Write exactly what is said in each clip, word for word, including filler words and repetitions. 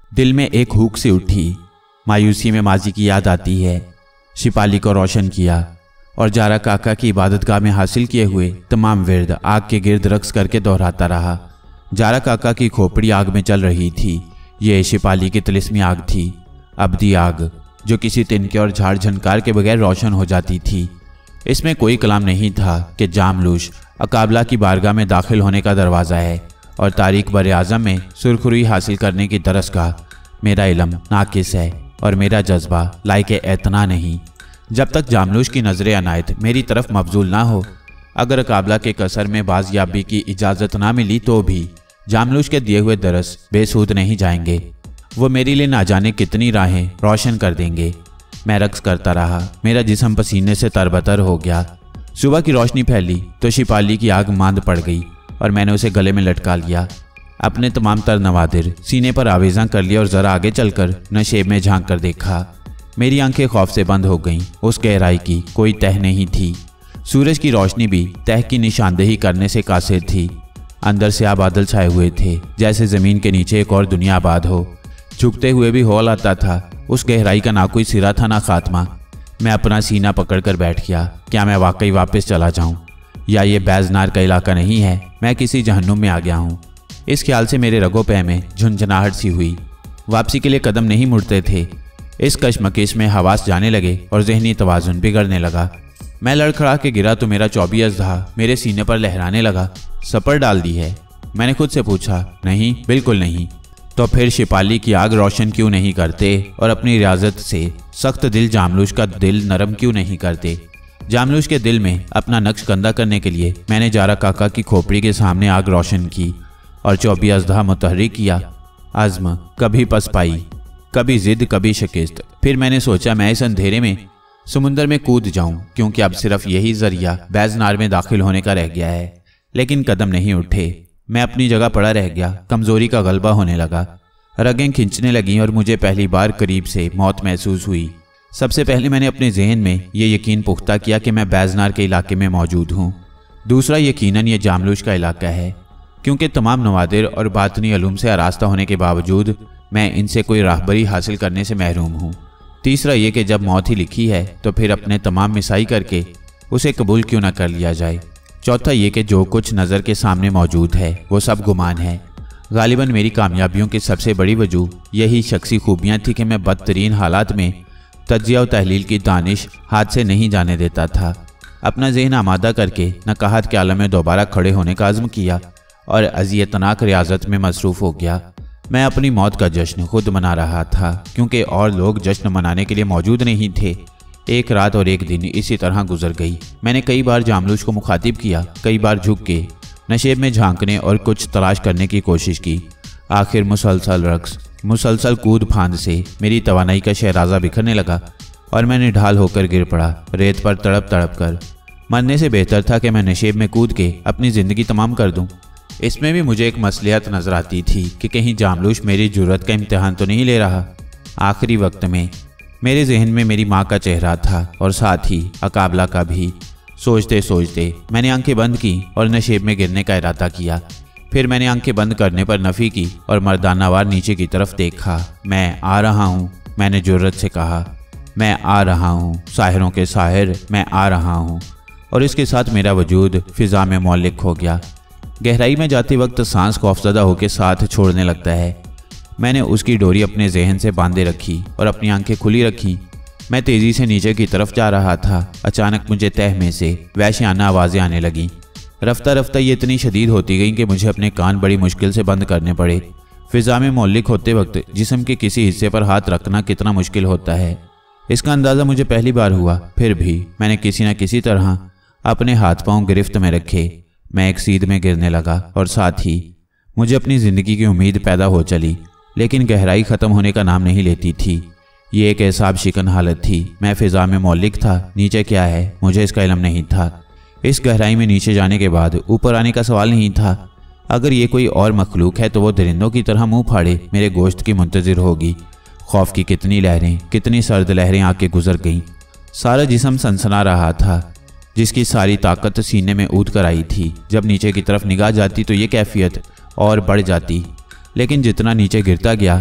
दिल में एक हुक सी उठी। मायूसी में माजी की याद आती है। शिपाली को रोशन किया और जारा काका की इबादतगाह में हासिल किए हुए तमाम विर्द आग के गिर्द रक्स करके दोहराता रहा। जारा काका की खोपड़ी आग में चल रही थी। ये शिपाली की तिलिस्मी आग थी, अबदी आग, जो किसी तिनके और झाड़ झनकार के बगैर रोशन हो जाती थी। इसमें कोई कलाम नहीं था कि जामलूश अकाबला की बारगाह में दाखिल होने का दरवाज़ा है और तारीख बर आज़म में सुरखरुई हासिल करने की दरसगाह। मेरा इल्म नाकिस है और मेरा जज्बा लायक एतना नहीं। जब तक जामलूश की नज़र अनायत मेरी तरफ मबजूल ना हो, अगर अकाबला के कसर में बाजियाबी की इजाज़त ना मिली तो भी जामलूश के दिए हुए दरस बेसूद नहीं जाएंगे। वो मेरे लिए ना जाने कितनी राहें रोशन कर देंगे। मैं रक्स करता रहा। मेरा जिस्म पसीने से तरबतर हो गया। सुबह की रोशनी फैली तो शिपाली की आग मांद पड़ गई और मैंने उसे गले में लटका लिया। अपने तमाम तर नवादिर सीने पर आवेज़ां कर लिया और ज़रा आगे चलकर नशेब में झांक कर देखा। मेरी आंखें खौफ से बंद हो गईं। उस गहराई की कोई तह नहीं थी। सूरज की रोशनी भी तह की निशानदेही करने से कासिर थी। अंदर से आ बादल छाए हुए थे, जैसे ज़मीन के नीचे एक और दुनिया आबाद हो। झुकते हुए भी हौल आता था। उस गहराई का ना कोई सिरा था ना खात्मा। मैं अपना सीना पकड़कर बैठ गया। क्या मैं वाकई वापस चला जाऊं, या ये बैजनार का इलाका नहीं है, मैं किसी जहन्नुम में आ गया हूं। इस ख्याल से मेरे रगों पैर में झुंझुनाहट सी हुई। वापसी के लिए कदम नहीं मुड़ते थे। इस कशमकश में हवास जाने लगे और जहनी तवाजुन बिगड़ने लगा। मैं लड़खड़ा के गिरा तो मेरा चौबी अज़हा मेरे सीने पर लहराने लगा। सपर डाल दी है? मैंने खुद से पूछा। नहीं, बिल्कुल नहीं। तो फिर शिपाली की आग रोशन क्यों नहीं करते और अपनी रियाजत से सख्त दिल जामलूश का दिल नरम क्यों नहीं करते? जामलूश के दिल में अपना नक्श गंदा करने के लिए मैंने जारा काका की खोपड़ी के सामने आग रोशन की और चौबी अज़हा मुतहर्रिक किया। आज़म कभी पसपाई, कभी जिद, कभी शिकस्त। फिर मैंने सोचा मैं इस अंधेरे में समुंदर में कूद जाऊं, क्योंकि अब सिर्फ यही जरिया बैजनार में दाखिल होने का रह गया है। लेकिन कदम नहीं उठे। मैं अपनी जगह पड़ा रह गया। कमजोरी का गलबा होने लगा। रगें खींचने लगीं और मुझे पहली बार करीब से मौत महसूस हुई। सबसे पहले मैंने अपने जहन में ये यकीन पुख्ता किया कि मैं बैजनार के इलाके में मौजूद हूँ। दूसरा, यकीनन ये जामलूश का इलाका है, क्योंकि तमाम नवादिर और बातनी अलूम से आरास्ता होने के बावजूद मैं इनसे कोई राहबरी हासिल करने से महरूम हूँ। तीसरा ये कि जब मौत ही लिखी है तो फिर अपने तमाम मिसाई करके उसे कबूल क्यों ना कर लिया जाए। चौथा ये कि जो कुछ नज़र के सामने मौजूद है वो सब गुमान है। गालिबन मेरी कामयाबियों की सबसे बड़ी वजह यही शख्सी खूबियाँ थी कि मैं बदतरीन हालात में तज्जिया और तहलील की दानिश हाथ से नहीं जाने देता था। अपना जहन आमादा करके नकाहत के आलम में दोबारा खड़े होने का अज़्म किया और अज़ियतनाक रियाजत में मसरूफ़ हो गया। मैं अपनी मौत का जश्न खुद मना रहा था, क्योंकि और लोग जश्न मनाने के लिए मौजूद नहीं थे। एक रात और एक दिन इसी तरह गुजर गई। मैंने कई बार जामलूश को मुखातिब किया, कई बार झुक के नशेब में झांकने और कुछ तलाश करने की कोशिश की। आखिर मुसलसल रक्स, मुसलसल कूद फांद से मेरी तवानाई का शहराजा बिखरने लगा और मैं निढाल होकर गिर पड़ा, रेत पर तड़प तड़प कर। मरने से बेहतर था कि मैं नशेब में कूद के अपनी ज़िंदगी तमाम कर दूं। इसमें भी मुझे एक मसलियत नज़र आती थी कि कहीं जामलूश मेरी जुर्रत का इम्तिहान तो नहीं ले रहा। आखिरी वक्त में मेरे जहन में मेरी माँ का चेहरा था और साथ ही अकाबला का भी। सोचते सोचते मैंने आंखें बंद की और नशेब में गिरने का इरादा किया। फिर मैंने आंखें बंद करने पर नफ़ी की और मर्दानावार नीचे की तरफ देखा। मैं आ रहा हूँ, मैंने जुर्रत से कहा। मैं आ रहा हूँ, साहिरों के साहिर, मैं आ रहा हूँ। और इसके साथ मेरा वजूद फ़िज़ा में मौलिक हो गया। गहराई में जाते वक्त सांस खौफज़दा होकर साथ छोड़ने लगता है। मैंने उसकी डोरी अपने जहन से बांधे रखी और अपनी आंखें खुली रखी। मैं तेज़ी से नीचे की तरफ जा रहा था। अचानक मुझे तह में से वहशियाना आवाज़ें आने लगीं। रफ्ता रफ्ता ये इतनी शदीद होती गई कि मुझे अपने कान बड़ी मुश्किल से बंद करने पड़े। फ़िज़ा में मौलिक होते वक्त जिस्म के किसी हिस्से पर हाथ रखना कितना मुश्किल होता है, इसका अंदाज़ा मुझे पहली बार हुआ। फिर भी मैंने किसी न किसी तरह अपने हाथ पांव गिरफ्त में रखे। मैं एक सीध में गिरने लगा और साथ ही मुझे अपनी ज़िंदगी की उम्मीद पैदा हो चली। लेकिन गहराई ख़त्म होने का नाम नहीं लेती थी। ये एक एहसाब शिकन हालत थी। मैं फ़िज़ा में मौलिक था, नीचे क्या है मुझे इसका इल्म नहीं था। इस गहराई में नीचे जाने के बाद ऊपर आने का सवाल नहीं था। अगर ये कोई और मखलूक है तो वो दरिंदों की तरह मुंह फाड़े मेरे गोश्त की मुंतज़िर होगी। खौफ की कितनी लहरें, कितनी सर्द लहरें आके गुजर गईं। सारा जिस्म सनसना रहा था, जिसकी सारी ताकत सीने में ऊद कर आई थी। जब नीचे की तरफ निगाह जाती तो ये कैफियत और बढ़ जाती, लेकिन जितना नीचे गिरता गया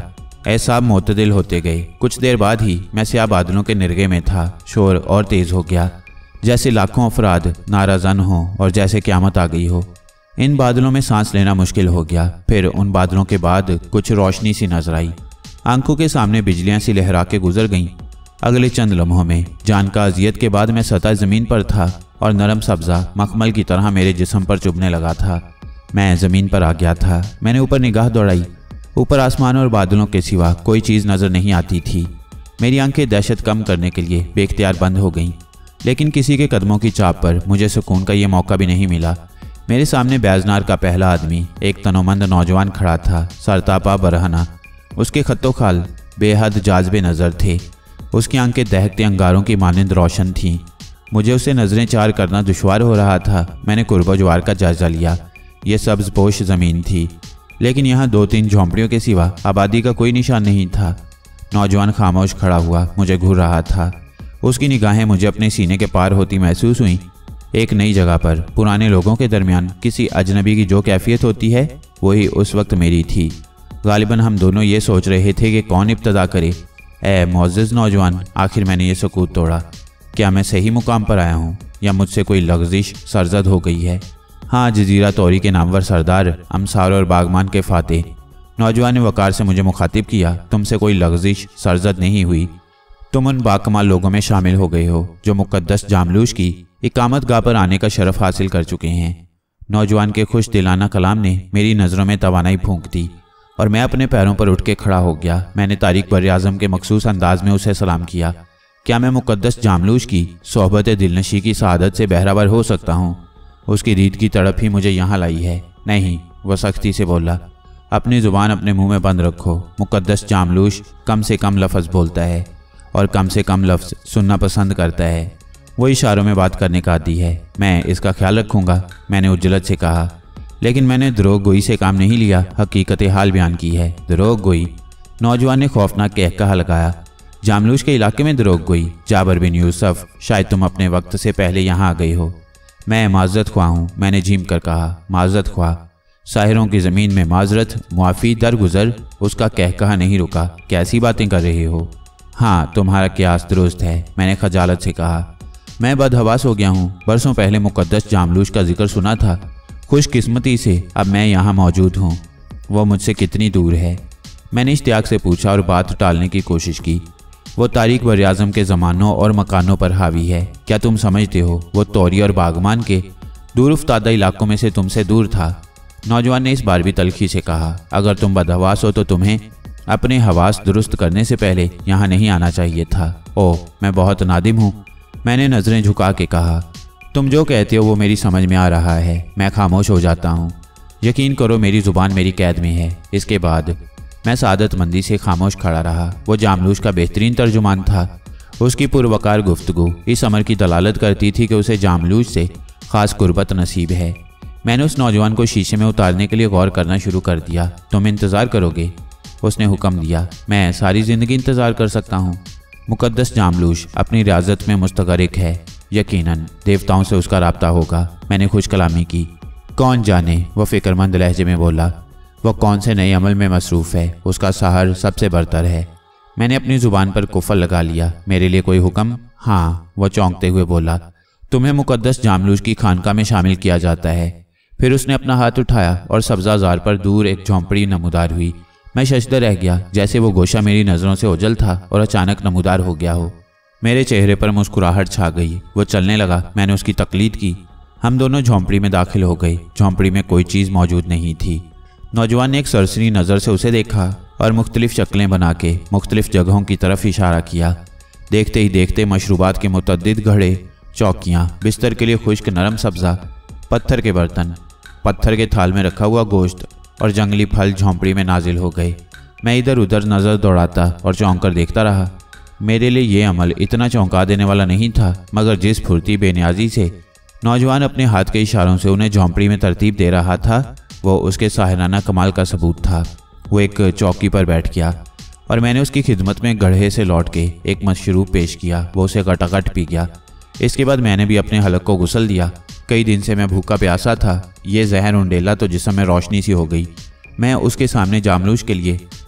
एहसाब मोतदिल होते गए। कुछ देर बाद ही मैं स्याह बादलों के निर्गे में था। शोर और तेज हो गया, जैसे लाखों अफराद नाराजन हों और जैसे क़यामत आ गई हो। इन बादलों में सांस लेना मुश्किल हो गया। फिर उन बादलों के बाद कुछ रोशनी सी नजर आई। आंखों के सामने बिजलियां सी लहरा के गुजर गईं। अगले चंद लम्हों में जान का अजियत के बाद मैं सतह ज़मीन पर था और नरम सब्ज़ा मखमल की तरह मेरे जिस्म पर चुभने लगा था। मैं ज़मीन पर आ गया था। मैंने ऊपर निगाह दौड़ाई। ऊपर आसमान और बादलों के सिवा कोई चीज़ नज़र नहीं आती थी। मेरी आंखें दहशत कम करने के लिए बेख्तियार बंद हो गईं, लेकिन किसी के कदमों की चाप पर मुझे सुकून का ये मौका भी नहीं मिला। मेरे सामने बैजनार का पहला आदमी, एक तनोमंद नौजवान खड़ा था, सरतापा बरहना। उसके खत्तो खाल बेहद जाज़बे नज़र थे। उसकी आंखें दहकते अंगारों की मानिंद रोशन थीं। मुझे उसे नज़रें चार करना दुश्वार हो रहा था। मैंने कुर्बो-जवार का जायजा लिया। यह सब्ज़ पोश ज़मीन थी, लेकिन यहाँ दो तीन झोंपड़ियों के सिवा आबादी का कोई निशान नहीं था। नौजवान खामोश खड़ा हुआ मुझे घूर रहा था। उसकी निगाहें मुझे अपने सीने के पार होती महसूस हुईं। एक नई जगह पर पुराने लोगों के दरमियान किसी अजनबी की जो कैफियत होती है, वही उस वक्त मेरी थी। गालिबन हम दोनों ये सोच रहे थे कि कौन इब्तदा करे। ए मुअज़्ज़िज़ नौजवान, आखिर मैंने ये सुकूत तोड़ा। क्या मैं सही मुकाम पर आया हूँ या मुझसे कोई लग़ज़िश सरजद हो गई है? हाँ, जजीरा तौरी के नामवर सरदार, अमसार और बागमान के फातेह। नौजवान ने वक़ार से मुझे मुखातिब किया। तुमसे कोई लग़ज़िश सरजद नहीं हुई। तुम उन बाकमाल लोगों में शामिल हो गए हो जो मुक़द्दस जामलूश की इकामत गाह पर आने का शरफ़ हासिल कर चुके हैं। नौजवान के खुश दिलाना कलाम ने मेरी नज़रों में तवानाई फूंक दी और मैं अपने पैरों पर उठ के खड़ा हो गया। मैंने तारिक बर-ए-आज़म के मखसूस अंदाज में उसे सलाम किया। क्या मैं मुक़द्दस जामलूश की सोहबत दिलनशी की सआदत से बहरावर हो सकता हूँ? उसकी रीत की तड़प ही मुझे यहाँ लाई है। नहीं, वह सख्ती से बोला। अपनी ज़ुबान अपने मुंह में बंद रखो। मुक़द्दस जामलूश कम से कम लफ्ज़ बोलता है और कम से कम लफ्ज़ सुनना पसंद करता है। वो इशारों में बात करने का आदी है। मैं इसका ख्याल रखूँगा, मैंने उज्जलत से कहा। लेकिन मैंने दरोग गोई से काम नहीं लिया, हकीकत हाल बयान की है। दरोग गोई? नौजवान ने खौफनाक कहकहा लगाया। जामलूश के इलाके में दरोग गोई? जाबर बिन यूसुफ, शायद तुम अपने वक्त से पहले यहाँ आ गए हो। मैं माजरत ख्वाह हूँ, मैंने झीम कर कहा। माजरत ख्वाह? साहिरों की ज़मीन में माजरत, मुआफ़ी, दरगुजर? उसका कहकहा नहीं रुका। कैसी बातें कर रहे हो? हाँ, तुम्हारा कियास दुरुस्त है, मैंने खजालत से कहा। मैं बदहवास हो गया हूँ। बरसों पहले मुक़द्दस जामलूश का जिक्र सुना था। खुशकिस्मती से अब मैं यहाँ मौजूद हूँ। वह मुझसे कितनी दूर है? मैंने इश्तियाक से पूछा और बात टालने की कोशिश की। वो तारिक बर-ए-आज़म के ज़मानों और मकानों पर हावी है। क्या तुम समझते हो वो तौरी और बागमान के दूर उफ्तादा इलाकों में से तुमसे दूर था? नौजवान ने इस बार भी तलखी से कहा। अगर तुम बदहवास हो तो तुम्हें अपने हवास दुरुस्त करने से पहले यहाँ नहीं आना चाहिए था। ओह, मैं बहुत नादिम हूँ, मैंने नज़रें झुका के कहा। तुम जो कहते हो वो मेरी समझ में आ रहा है। मैं खामोश हो जाता हूँ। यकीन करो, मेरी ज़ुबान मेरी कैद में है। इसके बाद मैं सादतमंदी से खामोश खड़ा रहा। वो जामलूश का बेहतरीन तर्जुमान था। उसकी पुरवकार गुफ्तगू इस अमर की दलालत करती थी कि उसे जामलूश से ख़ास कुर्बत नसीब है। मैंने उस नौजवान को शीशे में उतारने के लिए गौर करना शुरू कर दिया। तुम इंतज़ार करोगे? उसने हुक्म दिया। मैं सारी ज़िंदगी इंतज़ार कर सकता हूँ। मुक़द्दस जामलूश अपनी रियाजत में मुस्तगरिक है। यकीनन देवताओं से उसका राब्ता होगा। मैंने खुश कलामी की। कौन जाने, वह फ़िक्रमंद लहजे में बोला। वह कौन से नए अमल में मसरूफ़ है। उसका सहर सबसे बरतर है। मैंने अपनी ज़ुबान पर कुफल लगा लिया। मेरे लिए कोई हुक्म? हाँ, वह चौंकते हुए बोला। तुम्हें मुक़द्दस जामलूश की खानका में शामिल किया जाता है। फिर उसने अपना हाथ उठाया और सब्ज़ाज़ार पर दूर एक झोंपड़ी नमूदार हुई। मैं शशदर रह गया, जैसे वो गोशा मेरी नज़रों से ओझल था और अचानक नमूदार हो गया हो। मेरे चेहरे पर मुस्कुराहट छा गई। वो चलने लगा। मैंने उसकी तकलीद की। हम दोनों झोंपड़ी में दाखिल हो गए। झोंपड़ी में कोई चीज़ मौजूद नहीं थी। नौजवान ने एक सरसरी नज़र से उसे देखा और मुख्तलिफ शक्लें बना के मुख्तलिफ जगहों की तरफ इशारा किया। देखते ही देखते मशरूबात के मुतअद्दिद घड़े, चौकियाँ, बिस्तर के लिए खुश्क नरम सब्ज़ा, पत्थर के बर्तन, पत्थर के थाल में रखा हुआ गोश्त और जंगली फल झोंपड़ी में नाजिल हो गए। मैं इधर उधर नज़र दौड़ाता और चौंक कर देखता रहा। मेरे लिए ये अमल इतना चौंका देने वाला नहीं था, मगर जिस फुर्ती बेनियाजी से नौजवान अपने हाथ के इशारों से उन्हें झोंपड़ी में तरतीब दे रहा था, वो उसके साहिराना कमाल का सबूत था। वो एक चौकी पर बैठ गया और मैंने उसकी खिदमत में गढ़े से लौट के एक मशरूब पेश किया। वो उसे गटागट पी गया। इसके बाद मैंने भी अपने हलक को गुसल दिया। कई दिन से मैं भूखा प्यासा था। ये जहर उंडेला तो जिस्म में रोशनी सी हो गई। मैं उसके सामने जामलूश के लिए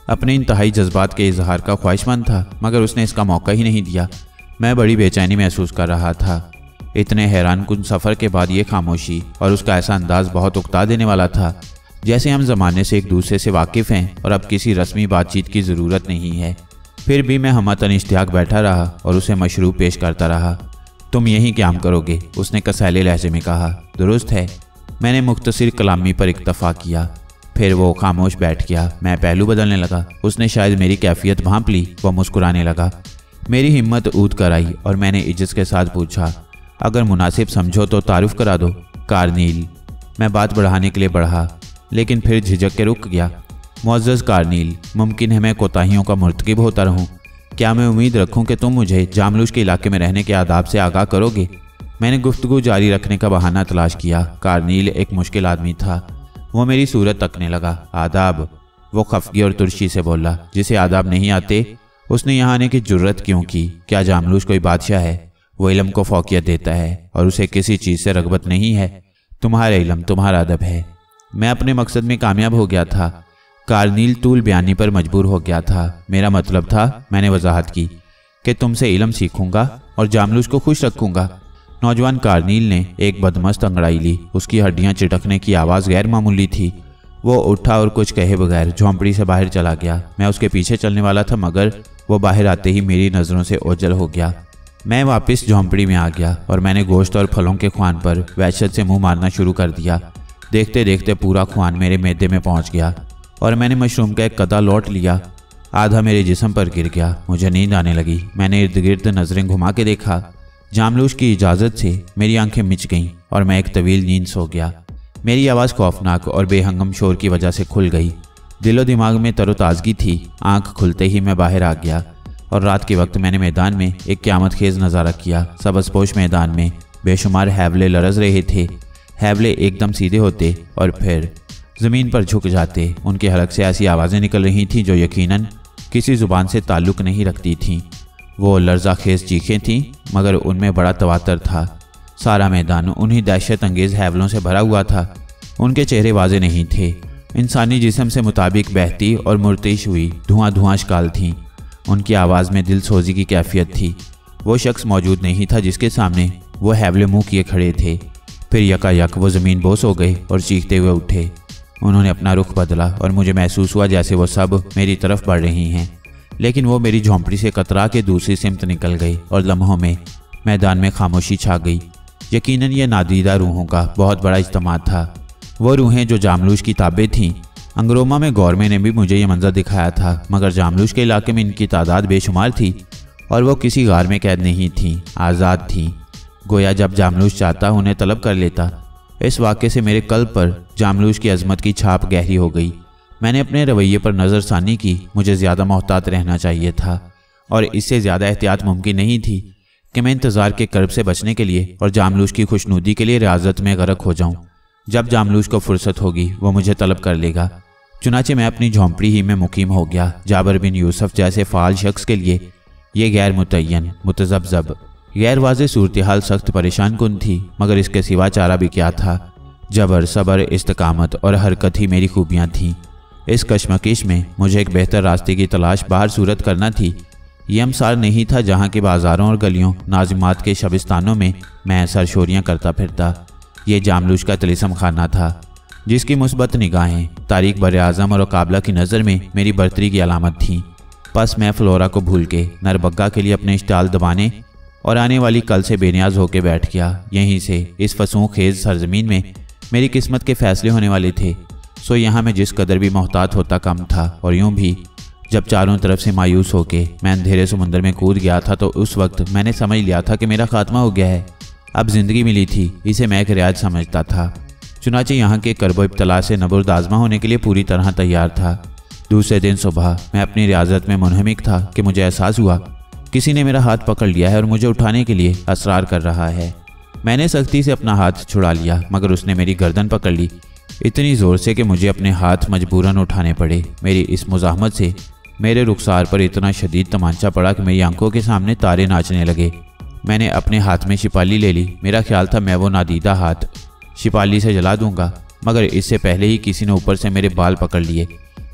अपने इंतहाई जज्बात के इजहार का ख्वाहिशमंद था, मगर उसने इसका मौका ही नहीं दिया। मैं बड़ी बेचैनी महसूस कर रहा था। इतने हैरान कुन सफ़र के बाद ये खामोशी और उसका ऐसा अंदाज बहुत उकता देने वाला था, जैसे हम ज़माने से एक दूसरे से वाकिफ़ हैं और अब किसी रस्मी बातचीत की ज़रूरत नहीं है। फिर भी मैं हमतन इश्तियाक बैठा रहा और उसे मशरूब पेश करता रहा। तुम यहीं क़याम करोगे? उसने कसैले लहजे में कहा। दुरुस्त है, मैंने मुख्तसर कलामी पर इक्तफ़ा किया। फिर वो खामोश बैठ गया। मैं पहलू बदलने लगा। उसने शायद मेरी कैफियत भांप ली। वह मुस्कुराने लगा। मेरी हिम्मत ऊद कर आई और मैंने इज्जत के साथ पूछा, अगर मुनासिब समझो तो तारुफ करा दो। कार्नील। मैं बात बढ़ाने के लिए बढ़ा, लेकिन फिर झिझक के रुक गया। मुअज़्ज़ज़ कार्नील, मुमकिन है मैं कोताहियों का मुर्तकिब होता रहूं। क्या मैं उम्मीद रखूं कि तुम मुझे जामलूश के इलाके में रहने के आदाब से आगाह करोगे? मैंने गुफ्तगू जारी रखने का बहाना तलाश किया। कार्नील एक मुश्किल आदमी था। वो मेरी सूरत तकने लगा। आदाब? वो खफगी और तुर्शी से बोला। जिसे आदाब नहीं आते उसने यहाँ आने की जुर्रत क्यों की? क्या जामलूश कोई बादशाह है? वो इल्म को फौकियत देता है और उसे किसी चीज़ से रगबत नहीं है। तुम्हारा इल्म तुम्हारा अदब है। मैं अपने मकसद में कामयाब हो गया था। कार्नील तूल बयानी पर मजबूर हो गया था। मेरा मतलब था, मैंने वजाहत की, कि तुमसे इल्म सीखूंगा और जामलूश को खुश रखूंगा। नौजवान कार्नील ने एक बदमस्त अंगड़ाई ली। उसकी हड्डियां चिटकने की आवाज़ गैर मामूली थी। वो उठा और कुछ कहे बगैर झोंपड़ी से बाहर चला गया। मैं उसके पीछे चलने वाला था, मगर वो बाहर आते ही मेरी नज़रों से ओझल हो गया। मैं वापस झोंपड़ी में आ गया और मैंने गोश्त और फलों के ख्वान पर वहशत से मुंह मारना शुरू कर दिया। देखते देखते पूरा ख्वान मेरे मैदे में पहुंच गया और मैंने मशरूम का एक कदा लौट लिया। आधा मेरे जिस्म पर गिर गया। मुझे नींद आने लगी। मैंने इर्द गिर्द नज़रें घुमा के देखा। जामलूश की इजाज़त से मेरी आंखें मिच गईं और मैं एक तवील नींद सो गया। मेरी आवाज़ खौफनाक और बेहंगम शोर की वजह से खुल गई। दिलो दिमाग में तरोताज़गी थी। आंख खुलते ही मैं बाहर आ गया और रात के वक्त मैंने मैदान में एक क़यामत खेज़ नज़ारा किया। सबज़पोश मैदान में बेशुमार हैवले लरज़ रहे थे। हैवले एकदम सीधे होते और फिर ज़मीन पर झुक जाते। उनके हलक से ऐसी आवाज़ें निकल रही थीं जो यकीनन किसी ज़ुबान से ताल्लुक़ नहीं रखती थीं। वो लर्ज़ा खेज़ चीखें थीं, मगर उनमें बड़ा तवातर था। सारा मैदान उन्हीं दहशत अंगेज़ हैवलों से भरा हुआ था। उनके चेहरे वाज़े नहीं थे। इंसानी जिस्म से मुताबिक बहती और मुर्तिश हुई धुआं धुआं अशकाल थीं। उनकी आवाज़ में दिल सोजी की कैफियत थी। वो शख्स मौजूद नहीं था जिसके सामने वो हैवले मुँह किए खड़े थे। फिर यकायक वो ज़मीन बोस हो गए और चीखते हुए उठे। उन्होंने अपना रुख बदला और मुझे महसूस हुआ जैसे वो सब मेरी तरफ बढ़ रही हैं। लेकिन वो मेरी झोंपड़ी से कतरा के दूसरी सिमत निकल गई और लम्हों में मैदान में खामोशी छा गई। यकीनन ये नादीदा रूहों का बहुत बड़ा इज्तिमा था। वो रूहें जो जामलूश की ताबे थीं। अंगरोमा में गौरमे ने भी मुझे ये मंजर दिखाया था, मगर जामलूश के इलाके में इनकी तादाद बेशुमार थी और वो किसी गार में कैद नहीं थीं, आज़ाद थीं। गोया जब जामलूश चाहता उन्हें तलब कर लेता। इस वाक़े से मेरे कल्ब पर जामलूश की अजमत की छाप गहरी हो गई। मैंने अपने रवैये पर नज़रसानी की। मुझे ज़्यादा मोहतात रहना चाहिए था और इससे ज़्यादा एहतियात मुमकिन नहीं थी कि मैं इंतज़ार के कर्ब से बचने के लिए और जामलूश की खुशनुदी के लिए रियाजत में गर्क हो जाऊं। जब जामलूश को फुर्सत होगी वो मुझे तलब कर लेगा। चुनाचे मैं अपनी झोंपड़ी ही में मुकीम हो गया। जाबर बिन यूसुफ जैसे फ़ाल शख्स के लिए ये गैर मुतय्यन, मुतज़ब्ज़ब, गैर वाज़ेह सूरत हाल सख्त परेशान कुन थी, मगर इसके सिवा चारा भी क्या था। जबर, सबर, इस्तकामत और हरकत ही मेरी खूबियाँ थीं। इस कशमकश में मुझे एक बेहतर रास्ते की तलाश बाहर सूरत करना थी। ये अमसार नहीं था जहाँ के बाज़ारों और गलियों, नाज़िमात के शबिस्तानों में मैं सरशोरियाँ करता फिरता। ये जामलूश का तिलिस्म खाना था, जिसकी मुस्बत निगाहें तारीख बर-ए-आज़म और काबला की नज़र में मेरी बर्तरी की अलामत थीं। बस मैं फ्लोरा को भूल के नरबग्गा के लिए अपने इश्ताल दबाने और आने वाली कल से बेनियाज होकर बैठ गया। यहीं से इस फसूं खेज सरजमीन में मेरी किस्मत के फैसले होने वाले थे। सो यहाँ मैं जिस कदर भी मोहतात होता कम था। और यूं भी जब चारों तरफ से मायूस होके मैं अंधेरे समुंदर में कूद गया था, तो उस वक्त मैंने समझ लिया था कि मेरा खात्मा हो गया है। अब जिंदगी मिली थी, इसे मैं एक रियाज समझता था। चुनाचे यहाँ के करबो इब्तला से नबुर्द आज़मा होने के लिए पूरी तरह तैयार था। दूसरे दिन सुबह मैं अपनी रियाजत में मुनहमिक था कि मुझे एहसास हुआ किसी ने मेरा हाथ पकड़ लिया है और मुझे उठाने के लिए असरार कर रहा है। मैंने सख्ती से अपना हाथ छुड़ा लिया, मगर उसने मेरी गर्दन पकड़ ली, इतनी ज़ोर से कि मुझे अपने हाथ मजबूरन उठाने पड़े। मेरी इस मुज़ाहमत से मेरे रुखसार पर इतना शदीद तमांचा पड़ा कि मेरी आंखों के सामने तारे नाचने लगे। मैंने अपने हाथ में शिपाली ले ली। मेरा ख्याल था मैं वो नादीदा हाथ शिपाली से जला दूंगा, मगर इससे पहले ही किसी ने ऊपर से मेरे बाल पकड़ लिए।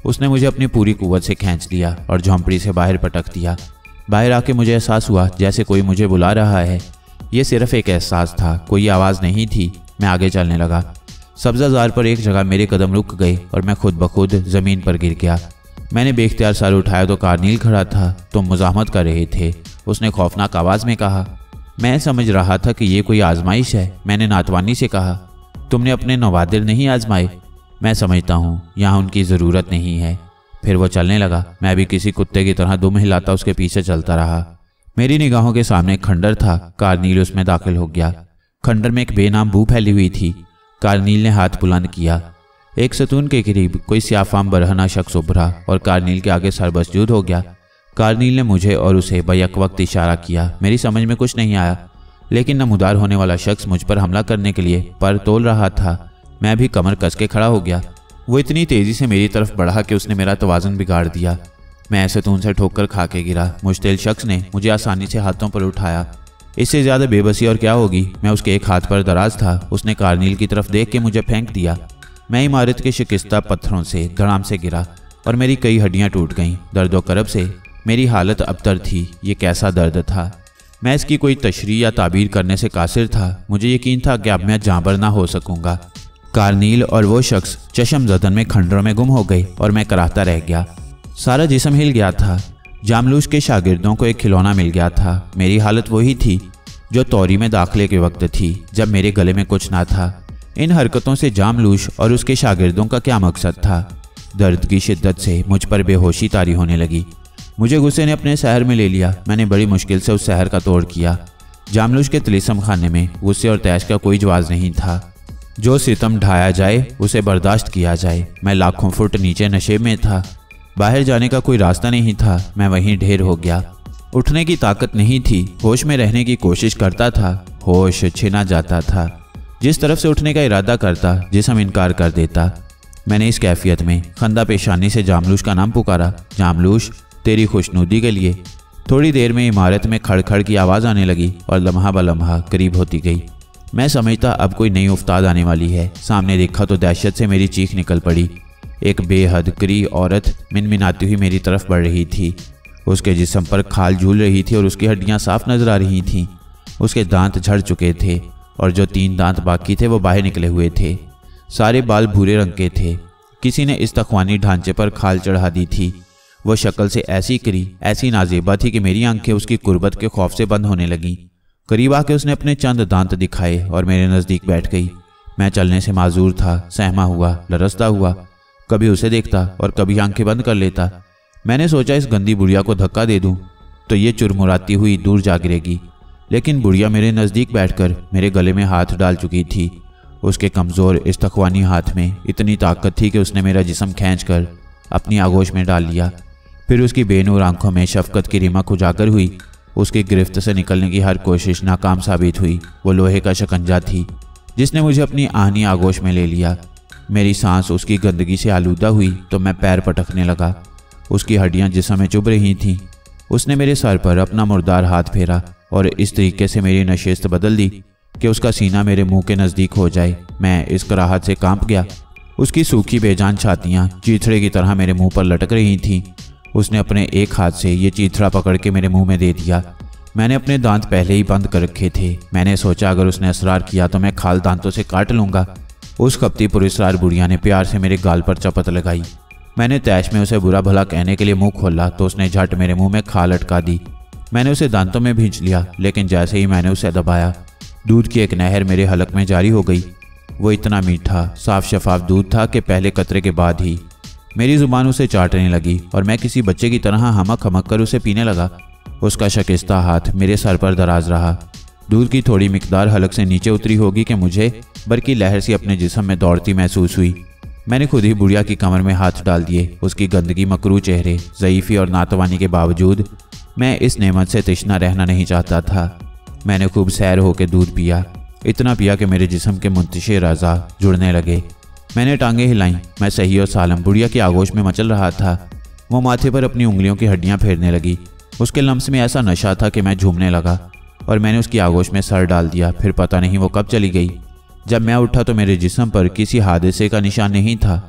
उसने मुझे अपनी पूरी कुव्वत से खींच लिया और झोंपड़ी से बाहर पटक दिया। बाहर आके मुझे एहसास हुआ जैसे कोई मुझे बुला रहा है। ये सिर्फ एक एहसास था, कोई आवाज़ नहीं थी। मैं आगे चलने लगा। सब्ज़ाज़ार पर एक जगह मेरे कदम रुक गए और मैं खुद ब खुद ज़मीन पर गिर गया। मैंने बेख्तियार सर उठाया तो कार्नील खड़ा था। तुम मुज़ाहमत कर रहे थे, उसने खौफनाक आवाज़ में कहा। मैं समझ रहा था कि ये कोई आजमाइश है। मैंने नातवानी से कहा, तुमने अपने नवादिर नहीं आजमाए? मैं समझता हूँ यहाँ उनकी ज़रूरत नहीं है। फिर वो चलने लगा। मैं भी किसी कुत्ते की तरह दुम हिलाता उसके पीछे चलता रहा। मेरी निगाहों के सामने एक खंडर था। कार्नील उसमें दाखिल हो गया। खंडर में एक बेनाम बू फैली हुई थी। कार्नील ने हाथ बुलंद किया। एक सतून के करीब कोई स्याफाम बरहना शख्स उभरा और कार्नील के आगे सरबसजूद हो गया। कार्नील ने मुझे और उसे बैक वक्त इशारा किया। मेरी समझ में कुछ नहीं आया, लेकिन नमूदार होने वाला शख्स मुझ पर हमला करने के लिए पर तोल रहा था। मैं भी कमर कस के खड़ा हो गया। वो इतनी तेज़ी से मेरी तरफ बढ़ा कि उसने मेरा तवाज़ुन बिगाड़ दिया। मैं सतून से ठोकर खा के गिरा। मुश्तिल शख्स ने मुझे आसानी से हाथों पर उठाया। इससे ज़्यादा बेबसी और क्या होगी। मैं उसके एक हाथ पर दराज था। उसने कार्नील की तरफ देख के मुझे फेंक दिया। मैं इमारत के शिकस्ता पत्थरों से धड़ाम से गिरा और मेरी कई हड्डियां टूट गईं। दर्द व करब से मेरी हालत अबतर थी। ये कैसा दर्द था, मैं इसकी कोई तशरीह या ताबीर करने से कासिर था। मुझे यकीन था कि अब मैं जांबर ना हो सकूंगा। कार्नील और वो शख्स चश्म जदन में खंडरों में गुम हो गए और मैं कराहता रह गया। सारा जिस्म हिल गया था। जामलूश के शागिर्दों को एक खिलौना मिल गया था। मेरी हालत वही थी जो तौरी में दाखिले के वक्त थी, जब मेरे गले में कुछ ना था। इन हरकतों से जामलूश और उसके शागिर्दों का क्या मकसद था? दर्द की शिद्दत से मुझ पर बेहोशी तारी होने लगी। मुझे गुस्से ने अपने शहर में ले लिया। मैंने बड़ी मुश्किल से उस शहर का तोड़ किया। जामलूश के तिलिस्म खाने में गुस्से और तैश का कोई जवाब नहीं था। जो सितम ढाया जाए उसे बर्दाश्त किया जाए। मैं लाखों फुट नीचे नशे में था। बाहर जाने का कोई रास्ता नहीं था। मैं वहीं ढेर हो गया। उठने की ताकत नहीं थी। होश में रहने की कोशिश करता था, होश छिना जाता था। जिस तरफ से उठने का इरादा करता, जिस्म इनकार कर देता। मैंने इस कैफियत में खंदा पेशानी से जामलूश का नाम पुकारा। जामलूश, तेरी खुशनुदी के लिए। थोड़ी देर में इमारत में खड़खड़ की आवाज़ आने लगी और लम्हा ब लम्हा करीब होती गई। मैं समझता अब कोई नई उफ्ताद आने वाली है। सामने देखा तो दहशत से मेरी चीख निकल पड़ी। एक बेहद करी औरत मिनमिनाती हुई मेरी तरफ बढ़ रही थी। उसके जिस्म पर खाल झूल रही थी और उसकी हड्डियां साफ नजर आ रही थीं। उसके दांत झड़ चुके थे और जो तीन दांत बाकी थे वो बाहर निकले हुए थे। सारे बाल भूरे रंग के थे। किसी ने इस तख्वानी ढांचे पर खाल चढ़ा दी थी। वो शक्ल से ऐसी करी, ऐसी नाजेबा थी कि मेरी आंखें उसकी कुर्बत के खौफ से बंद होने लगीं। करीब आके उसने अपने चंद दांत दिखाए और मेरे नज़दीक बैठ गई। मैं चलने से माजूर था, सहमा हुआ, लरसता हुआ। कभी उसे देखता और कभी आंखें बंद कर लेता। मैंने सोचा इस गंदी बुढ़िया को धक्का दे दूं तो ये चुरमुराती हुई दूर जा गिरेगी, लेकिन बुढ़िया मेरे नज़दीक बैठकर मेरे गले में हाथ डाल चुकी थी। उसके कमज़ोर इस्तख्वानी हाथ में इतनी ताकत थी कि उसने मेरा जिस्म खींचकर अपनी आगोश में डाल लिया। फिर उसकी बेनूर आंखों में शफकत की रिमक उजागर हुई। उसकी गिरफ्त से निकलने की हर कोशिश नाकाम साबित हुई। वो लोहे का शिकंजा थी जिसने मुझे अपनी आहनी आगोश में ले लिया। मेरी सांस उसकी गंदगी से आलूदा हुई तो मैं पैर पटकने लगा। उसकी हड्डियां जिस्म में चुभ रही थीं। उसने मेरे सर पर अपना मुर्दार हाथ फेरा और इस तरीके से मेरी नशिस्त बदल दी कि उसका सीना मेरे मुंह के नज़दीक हो जाए। मैं इस कराहत से कांप गया। उसकी सूखी बेजान छातियाँ चीथड़े की तरह मेरे मुंह पर लटक रही थीं। उसने अपने एक हाथ से ये चीथड़ा पकड़ के मेरे मुंह में दे दिया। मैंने अपने दांत पहले ही बंद कर रखे थे। मैंने सोचा अगर उसने असरार किया तो मैं खाल दांतों से काट लूँगा। उस कपटी पुरस्कार बुढ़िया ने प्यार से मेरे गाल पर चपत लगाई। मैंने तैश में उसे बुरा भला कहने के लिए मुंह खोला तो उसने झट मेरे मुंह में खाल अटका दी। मैंने उसे दांतों में भींच लिया, लेकिन जैसे ही मैंने उसे दबाया दूध की एक नहर मेरे हलक में जारी हो गई। वो इतना मीठा साफ शफाफ दूध था कि पहले कतरे के बाद ही मेरी जुबान उसे चाटने लगी और मैं किसी बच्चे की तरह हमक हमक कर उसे पीने लगा। उसका शकिस्ता हाथ मेरे सर पर दराज रहा। दूध की थोड़ी मिकदार हलक से नीचे उतरी होगी कि मुझे बरकी लहर सी अपने जिस्म में दौड़ती महसूस हुई। मैंने खुद ही बुढ़िया की कमर में हाथ डाल दिए। उसकी गंदगी मकरू चेहरे, ज़ईफ़ी और नातवानी के बावजूद मैं इस नेमत से तिश्ना रहना नहीं चाहता था। मैंने खूब सैर होकर दूध पिया, इतना पिया कि मेरे जिस्म के मुंतशिर अज़ा जुड़ने लगे। मैंने टांगें हिलाईं। मैं सही और सालम बुढ़िया की आगोश में मचल रहा था। वो माथे पर अपनी उंगलियों की हड्डियां फेरने लगी। उसके लम्स में ऐसा नशा था कि मैं झूमने लगा और मैंने उसकी आगोश में सर डाल दिया। फिर पता नहीं वो कब चली गई। जब मैं उठा तो मेरे जिस्म पर किसी हादसे का निशान नहीं था।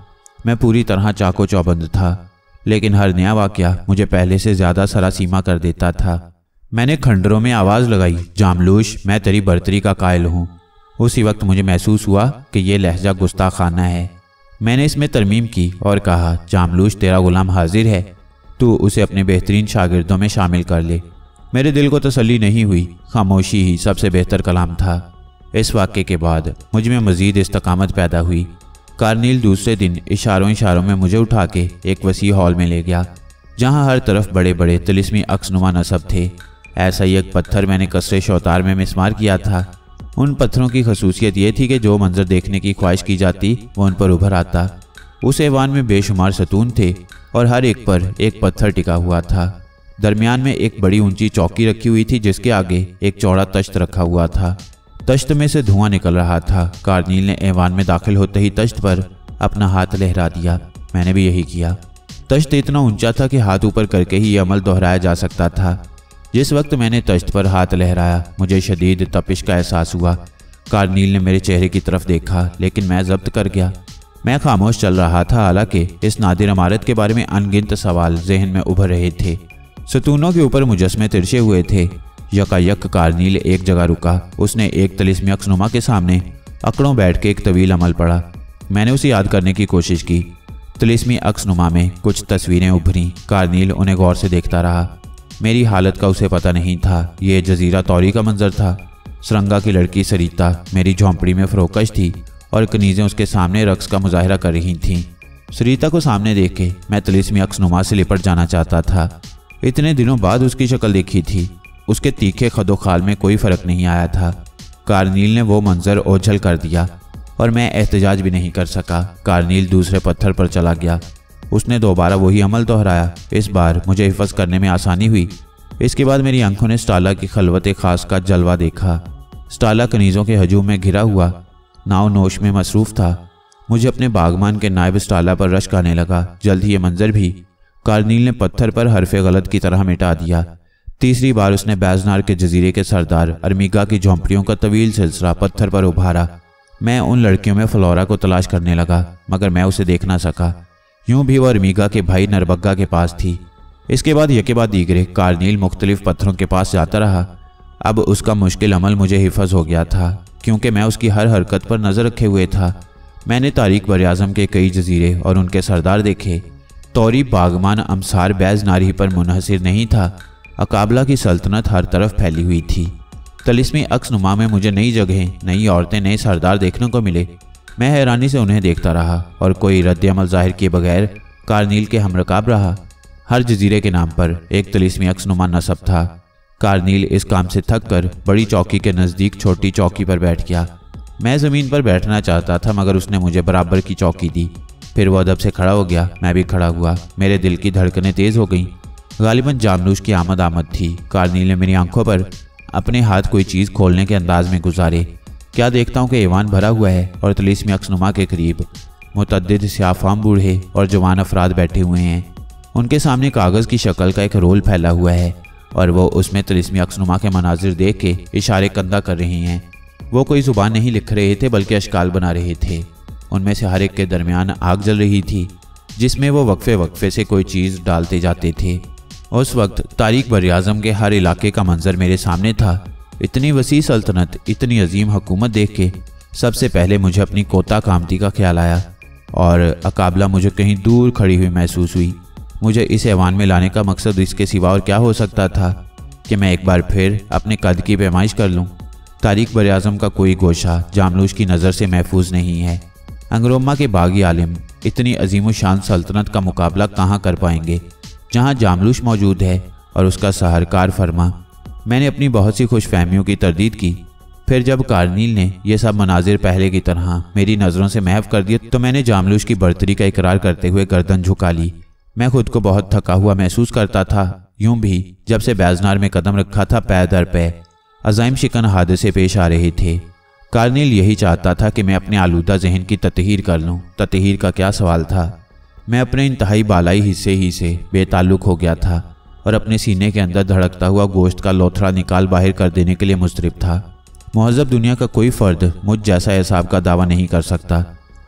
मैं पूरी तरह चाको चौबंद था, लेकिन हर नया वाकया मुझे पहले से ज्यादा सरासीमा कर देता था। मैंने खंडरों में आवाज लगाई, जामलूश, मैं तेरी बर्तरी का कायल हूँ। उसी वक्त मुझे महसूस हुआ कि यह लहजा गुस्ताखाना है। मैंने इसमें तरमीम की और कहा, जामलूश, तेरा गुलाम हाजिर है, तू उसे अपने बेहतरीन शागिर्दों में शामिल कर ले। मेरे दिल को तसल्ली नहीं हुई, खामोशी ही सबसे बेहतर कलाम था। इस वाक़े के बाद मुझ में मज़ीद इस्तकामत पैदा हुई। कार्नील दूसरे दिन इशारों इशारों में मुझे उठा के एक वसी हॉल में ले गया, जहाँ हर तरफ बड़े बड़े तिलिस्मी अक्सनुमा नसब थे। ऐसा ही एक पत्थर मैंने कसरे शौतार में मिस्मार किया था। उन पत्थरों की खसूसियत यह थी कि जो मंजर देखने की ख्वाहिश की जाती वो उन पर उभर आता। उस ऐवान में बेशुमार सतून थे और हर एक पर एक पत्थर टिका हुआ था। दरमियान में एक बड़ी ऊंची चौकी रखी हुई थी, जिसके आगे एक चौड़ा तश्त रखा हुआ था। तश्त में से धुआं निकल रहा था। कार्नील ने ऐवान में दाखिल होते ही तश्त पर अपना हाथ लहरा दिया। मैंने भी यही किया। तश्त इतना ऊंचा था कि हाथ ऊपर करके ही ये अमल दोहराया जा सकता था। जिस वक्त मैंने तश्त पर हाथ लहराया, मुझे शदीद तपिश का एहसास हुआ। कार्नील ने मेरे चेहरे की तरफ देखा, लेकिन मैं जब्त कर गया। मैं खामोश चल रहा था, हालांकि इस नादिर इमारत के बारे में अनगिनत सवाल जहन में उभर रहे थे। सतूनों के ऊपर मुजस्मे तिरछे हुए थे। यकायक कार्नील एक जगह रुका। उसने एक तिलिस्मी अक्सनुमा के सामने अकड़ों बैठ के एक तवील अमल पढ़ा। मैंने उसे याद करने की कोशिश की। तिलिस्मी अक्सनुमा में कुछ तस्वीरें उभरी। कार्नील उन्हें गौर से देखता रहा। मेरी हालत का उसे पता नहीं था। ये जजीरा तौरी का मंजर था। सरंगा की लड़की सरीता मेरी झोंपड़ी में फरोकश थी और कनीज़ें उसके सामने रक्स का मुजाहरा कर रही थीं। सरीता को सामने देख के मैं तिलिस्मी अक्सनुमा से लिपट जाना चाहता था। इतने दिनों बाद उसकी शक्ल देखी थी। उसके तीखे खदोखाल में कोई फर्क नहीं आया था। कार्नील ने वो मंजर ओझल कर दिया और मैं एहतजाज भी नहीं कर सका। कार्नील दूसरे पत्थर पर चला गया। उसने दोबारा वही अमल दोहराया। इस बार मुझे हिफज करने में आसानी हुई। इसके बाद मेरी आंखों ने स्टाला की खलवत खास का जलवा देखा। स्टाला कनीज़ों के हजूम में घिरा हुआ नाव नोश में मसरूफ़ था। मुझे अपने बागमान के नायब स्टाला पर रश्क आने लगा। जल्द ही ये मंजर भी कार्नील ने पत्थर पर हरफे गलत की तरह मिटा दिया। तीसरी बार उसने बैजनार के जजीरे के सरदार अरमीगा की झोंपड़ियों का तवील सिलसिला पत्थर पर उभारा। मैं उन लड़कियों में फ्लोरा को तलाश करने लगा, मगर मैं उसे देख ना सका। यूं भी वह अरमीगा के भाई नरबग्गा के पास थी। इसके बाद यके बाद दीगरे कार्नील मुख्तलिफ पत्थरों के पास जाता रहा। अब उसका मुश्किल अमल मुझे हिफज हो गया था, क्योंकि मैं उसकी हर हरकत पर नज़र रखे हुए था। मैंने तारीख बर-ए-आज़म के कई जजीरे और उनके सरदार देखे। तौरी बागमान अमसार बैज नारी पर मुनहसिर नहीं था। अकाबला की सल्तनत हर तरफ फैली हुई थी। तिलिस्मी अक्सनुमा में मुझे नई जगहें, नई औरतें, नए सरदार देखने को मिले। मैं हैरानी से उन्हें देखता रहा और कोई रद्द अमल जाहिर किए बगैर कार्नील के हमरकाब रहा। हर जजीरे के नाम पर एक तिलिस्मी अक्सनुमा नसब था। कार्नील इस काम से थक कर बड़ी चौकी के नज़दीक छोटी चौकी पर बैठ गया। मैं ज़मीन पर बैठना चाहता था, मगर उसने मुझे बराबर की चौकी दी। फिर वो अदब से खड़ा हो गया। मैं भी खड़ा हुआ। मेरे दिल की धड़कनें तेज़ हो गईं। गालिबन जामलूश की आमद आमद थी। कार्नील ने मेरी आंखों पर अपने हाथ कोई चीज़ खोलने के अंदाज में गुजारे। क्या देखता हूँ कि ऐवान भरा हुआ है और तिलिस्मी अक्सनुमा के करीब मुतअद्दिद स्याफाम बूढ़े और जवान अफराद बैठे हुए हैं। उनके सामने कागज़ की शक्ल का एक रोल फैला हुआ है और वो उसमें तिलिस्मी अक्सनुमा के मनाजिर देख के इशारे कंधा कर रही हैं। वो कोई ज़ुबान नहीं लिख रहे थे, बल्कि अशकाल बना रहे थे। उनमें से हर एक के दरमियान आग जल रही थी, जिसमें वो वक्फे वक्फे से कोई चीज़ डालते जाते थे। उस वक्त तारीख बर-ए-आज़म के हर इलाके का मंजर मेरे सामने था। इतनी वसी सल्तनत, इतनी अजीम हुकूमत देख के सबसे पहले मुझे अपनी कोता कामती का ख्याल आया और अकाबला मुझे कहीं दूर खड़ी हुई महसूस हुई। मुझे इस ऐवान में लाने का मकसद इसके सिवा और क्या हो सकता था कि मैं एक बार फिर अपने कद की पैमाइश कर लूँ। तारीख बर-ए-आज़म का कोई गोशा जामलूश की नज़र से महफूज नहीं है। अंगरोमा के बागी आलिम इतनी अजीम शान सल्तनत का मुकाबला कहाँ कर पाएंगे जहाँ जामलूश मौजूद है और उसका सहरकार फरमा। मैंने अपनी बहुत सी खुश फहमियों की तरदीद की। फिर जब कार्नील ने यह सब मनाजिर पहले की तरह मेरी नज़रों से महव कर दिए, तो मैंने जामलूश की बर्तरी का इकरार करते हुए गर्दन झुका ली। मैं खुद को बहुत थका हुआ महसूस करता था। यूं भी जब से बैजनार में कदम रखा था, पै दर पै अजाइम शिकन हादसे पेश आ रहे थे। कार्नील यही चाहता था कि मैं अपने आलूदा जहन की ततहीर कर लूँ। ततहीर का क्या सवाल था। मैं अपने इंतहाई बालाई हिस्से ही से बेताल्लुक हो गया था और अपने सीने के अंदर धड़कता हुआ गोश्त का लोथड़ा निकाल बाहर कर देने के लिए मुस्तरिब था। मुहज़्ज़ब दुनिया का कोई फ़र्द मुझ जैसा एहसाब का दावा नहीं कर सकता।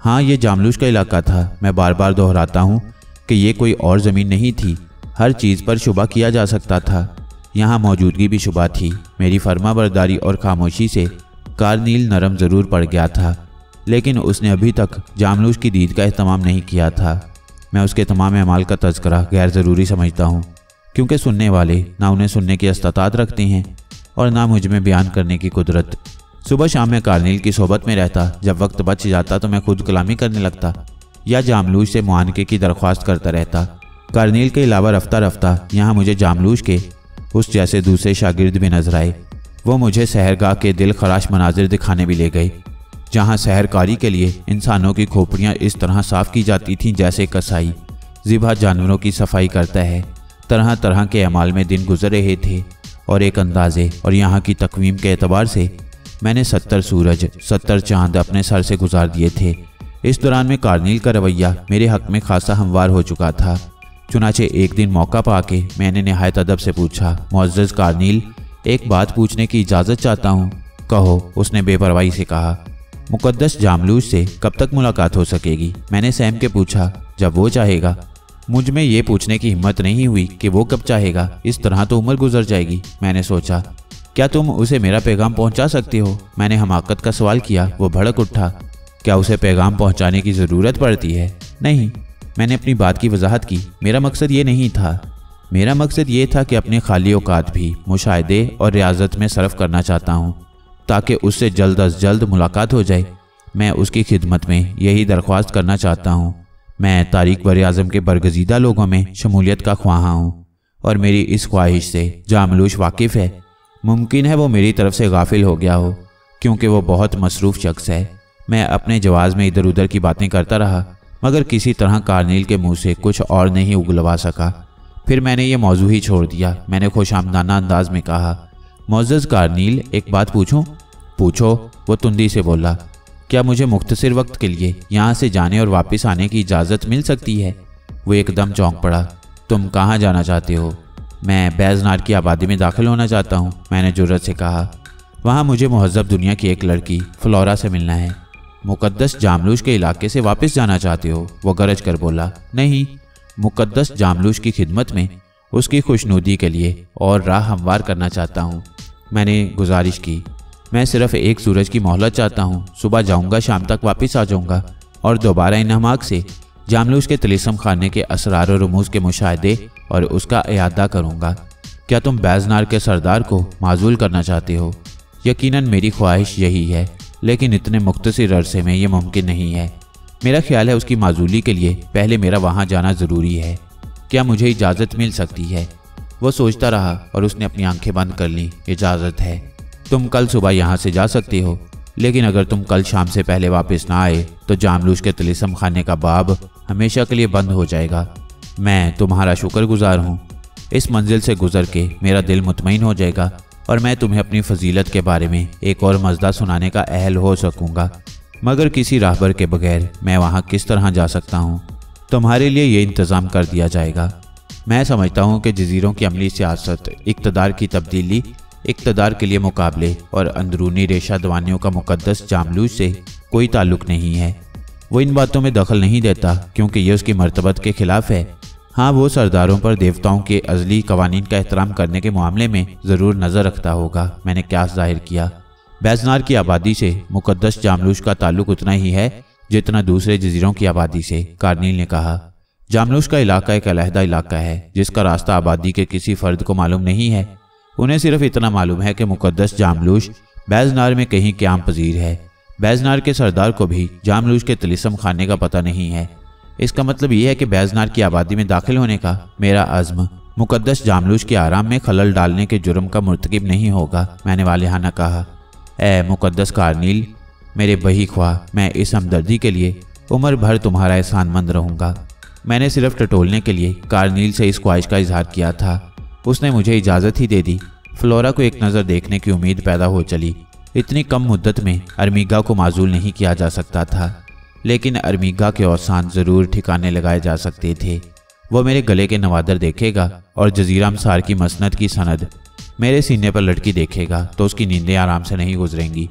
हाँ, ये जामलूश का इलाका था। मैं बार बार दोहराता हूँ कि ये कोई और ज़मीन नहीं थी। हर चीज़ पर शुबा किया जा सकता था। यहाँ मौजूदगी भी शुबा थी। मेरी फर्माबरदारी और खामोशी से कार्नील नरम ज़रूर पड़ गया था, लेकिन उसने अभी तक जामलूश की दीद का एहतमाम नहीं किया था। मैं उसके तमाम अमाल का तज़किरा गैर ज़रूरी समझता हूँ, क्योंकि सुनने वाले ना उन्हें सुनने की इस्तात रखते हैं और ना मुझ में बयान करने की कुदरत। सुबह शाम मैं कार्नील की सोबत में रहता। जब वक्त बच जाता तो मैं खुद कलामी करने लगता या जामलूश से मुआनके की दरख्वास्त करता रहता। कार्नील के अलावा रफ्ता रफ्ता यहाँ मुझे जामलूश के उस जैसे दूसरे शागिर्द भी नजर आए। वो मुझे सहरगाह के दिल खराश मनाजिर दिखाने भी ले गए, जहाँ सहरकारी के लिए इंसानों की खोपड़ियाँ इस तरह साफ़ की जाती थीं जैसे कसाई ज़िबा जानवरों की सफाई करता है। तरह तरह के अमाल में दिन गुजर रहे थे और एक अंदाजे और यहाँ की तकवीम के एतबार से मैंने सत्तर सूरज सत्तर चांद अपने सर से गुजार दिए थे। इस दौरान में कार्नील का रवैया मेरे हक़ में खासा हमवार हो चुका था। चुनाचे एक दिन मौका पाके मैंने नहायत अदब से पूछा, मुअज़्ज़ज़ कार्नील, एक बात पूछने की इजाज़त चाहता हूँ। कहो, उसने बेपरवाही से कहा। मुक़द्दस जामलूश से कब तक मुलाकात हो सकेगी? मैंने सैम के पूछा। जब वो चाहेगा। मुझ में ये पूछने की हिम्मत नहीं हुई कि वो कब चाहेगा। इस तरह तो उम्र गुजर जाएगी। मैंने सोचा, क्या तुम उसे मेरा पैगाम पहुंचा सकते हो? मैंने हमाकत का सवाल किया। वो भड़क उठा। क्या उसे पैगाम पहुंचाने की ज़रूरत पड़ती है? नहीं। मैंने अपनी बात की वजाहत की। मेरा मकसद ये नहीं था। मेरा मकसद ये था कि अपने खाली औकात भी मुशाहिदे और रियाजत में सर्फ करना चाहता हूँ, ताकि उससे जल्द अज जल्द मुलाकात हो जाए। मैं उसकी खिदमत में यही दरख्वास्त करना चाहता हूँ। मैं तारीख बर-ए-आज़म के बरगजीदा लोगों में शमूलियत का ख्वाहा हूँ और मेरी इस ख्वाहिश से जामलूश वाकिफ़ है। मुमकिन है वो मेरी तरफ से गाफिल हो गया हो, क्योंकि वो बहुत मसरूफ़ शख्स है। मैं अपने जवाज़ में इधर उधर की बातें करता रहा, मगर किसी तरह कार्नील के मुंह से कुछ और नहीं उगलवा सका। फिर मैंने ये मौजू ही छोड़ दिया। मैंने खुशामदाना अंदाज में कहा, मुअज़्ज़ज़ कार्नील, एक बात पूछूं? पूछो, वो तुंदी से बोला। क्या मुझे मुख्तसर वक्त के लिए यहाँ से जाने और वापस आने की इजाज़त मिल सकती है? वो एकदम चौंक पड़ा। तुम कहाँ जाना चाहते हो? मैं बैजनार की आबादी में दाखिल होना चाहता हूँ, मैंने जुर्रत से कहा। वहाँ मुझे मुहज़्ज़ब दुनिया की एक लड़की फ्लोरा से मिलना है। मुक़द्दस जामलूश के इलाके से वापस जाना चाहते हो? वो गरज कर बोला। नहीं, मुक़द्दस जामलूश की खिदमत में उसकी खुशनुदी के लिए और राह हमवार करना चाहता हूँ। मैंने गुजारिश की, मैं सिर्फ एक सूरज की मोहलत चाहता हूँ। सुबह जाऊँगा, शाम तक वापस आ जाऊँगा और दोबारा इन हमाक से जामलूश के तिलिस्म खाने के असरार और रमूज़ के मुशाहिदे और उसका इयादा करूँगा। क्या तुम बैजनार के सरदार को माजूल करना चाहते हो? यकीनन मेरी ख्वाहिश यही है, लेकिन इतने मुख्तसर अरसे में यह मुमकिन नहीं है। मेरा ख्याल है उसकी माजूली के लिए पहले मेरा वहाँ जाना ज़रूरी है। क्या मुझे इजाज़त मिल सकती है? वो सोचता रहा और उसने अपनी आंखें बंद कर लीं। इजाज़त है। तुम कल सुबह यहाँ से जा सकते हो, लेकिन अगर तुम कल शाम से पहले वापस ना आए तो जामलूश के तिलिस्म खाने का बाब हमेशा के लिए बंद हो जाएगा। मैं तुम्हारा शुक्रगुजार हूँ। इस मंजिल से गुजर के मेरा दिल मुतमईन हो जाएगा और मैं तुम्हें अपनी फजीलत के बारे में एक और मज़दा सुनाने का अहल हो सकूँगा, मगर किसी राहबर के बगैर मैं वहाँ किस तरह जा सकता हूँ? तुम्हारे लिए ये इंतज़ाम कर दिया जाएगा। मैं समझता हूँ कि जजीरों की अमली सियासत, इक़्तिदार की तब्दीली, इक़्तिदार के लिए मुकाबले और अंदरूनी रेशा दवानियों का मुक़द्दस जामलूश से कोई ताल्लुक़ नहीं है। वो इन बातों में दखल नहीं देता क्योंकि ये उसकी मर्तबत के ख़िलाफ़ है। हाँ, वो सरदारों पर देवताओं के अज़ली कवानीन का एहतराम करने के मामले में ज़रूर नज़र रखता होगा। मैंने क्या ज़ाहिर किया। बैजनार की आबादी से मुक़द्दस जामलूश का ताल्लुक़ उतना ही है जितना दूसरे जजीरों की आबादी से, कार्नील ने कहा। जामलूश का इलाका एक अलहदा इलाका है जिसका रास्ता आबादी के किसी फ़र्द को मालूम नहीं है। उन्हें सिर्फ इतना मालूम है कि मुक़द्दस जामलूश बैजनार में कहीं क़याम पजीर है। बैजनार के सरदार को भी जामलूश के तिलिस्म खाने का पता नहीं है। इसका मतलब यह है कि बैजनार की आबादी में दाखिल होने का मेरा अज़्म मुक़द्दस जामलूश के आराम में खलल डालने के जुर्म का मुर्तकिब नहीं होगा। मैंने वालिहाना कहा। ए मुक़द्दस कार्नील, मेरे बही ख्वाह, मैं इस हमदर्दी के लिए उम्र भर तुम्हारा एहसानमंद रहूँगा। मैंने सिर्फ टटोलने के लिए कार्नील से इस ख्वाहिश का इजहार किया था। उसने मुझे इजाज़त ही दे दी। फ्लोरा को एक नज़र देखने की उम्मीद पैदा हो चली। इतनी कम मुद्दत में अरमीगा को माजूल नहीं किया जा सकता था, लेकिन अरमीगा के औसान ज़रूर ठिकाने लगाए जा सकते थे। वो मेरे गले के नवादर देखेगा और जजीरा मसार की मसनद की सनद मेरे सीने पर लटकी देखेगा तो उसकी नींदें आराम से नहीं गुजरेंगी।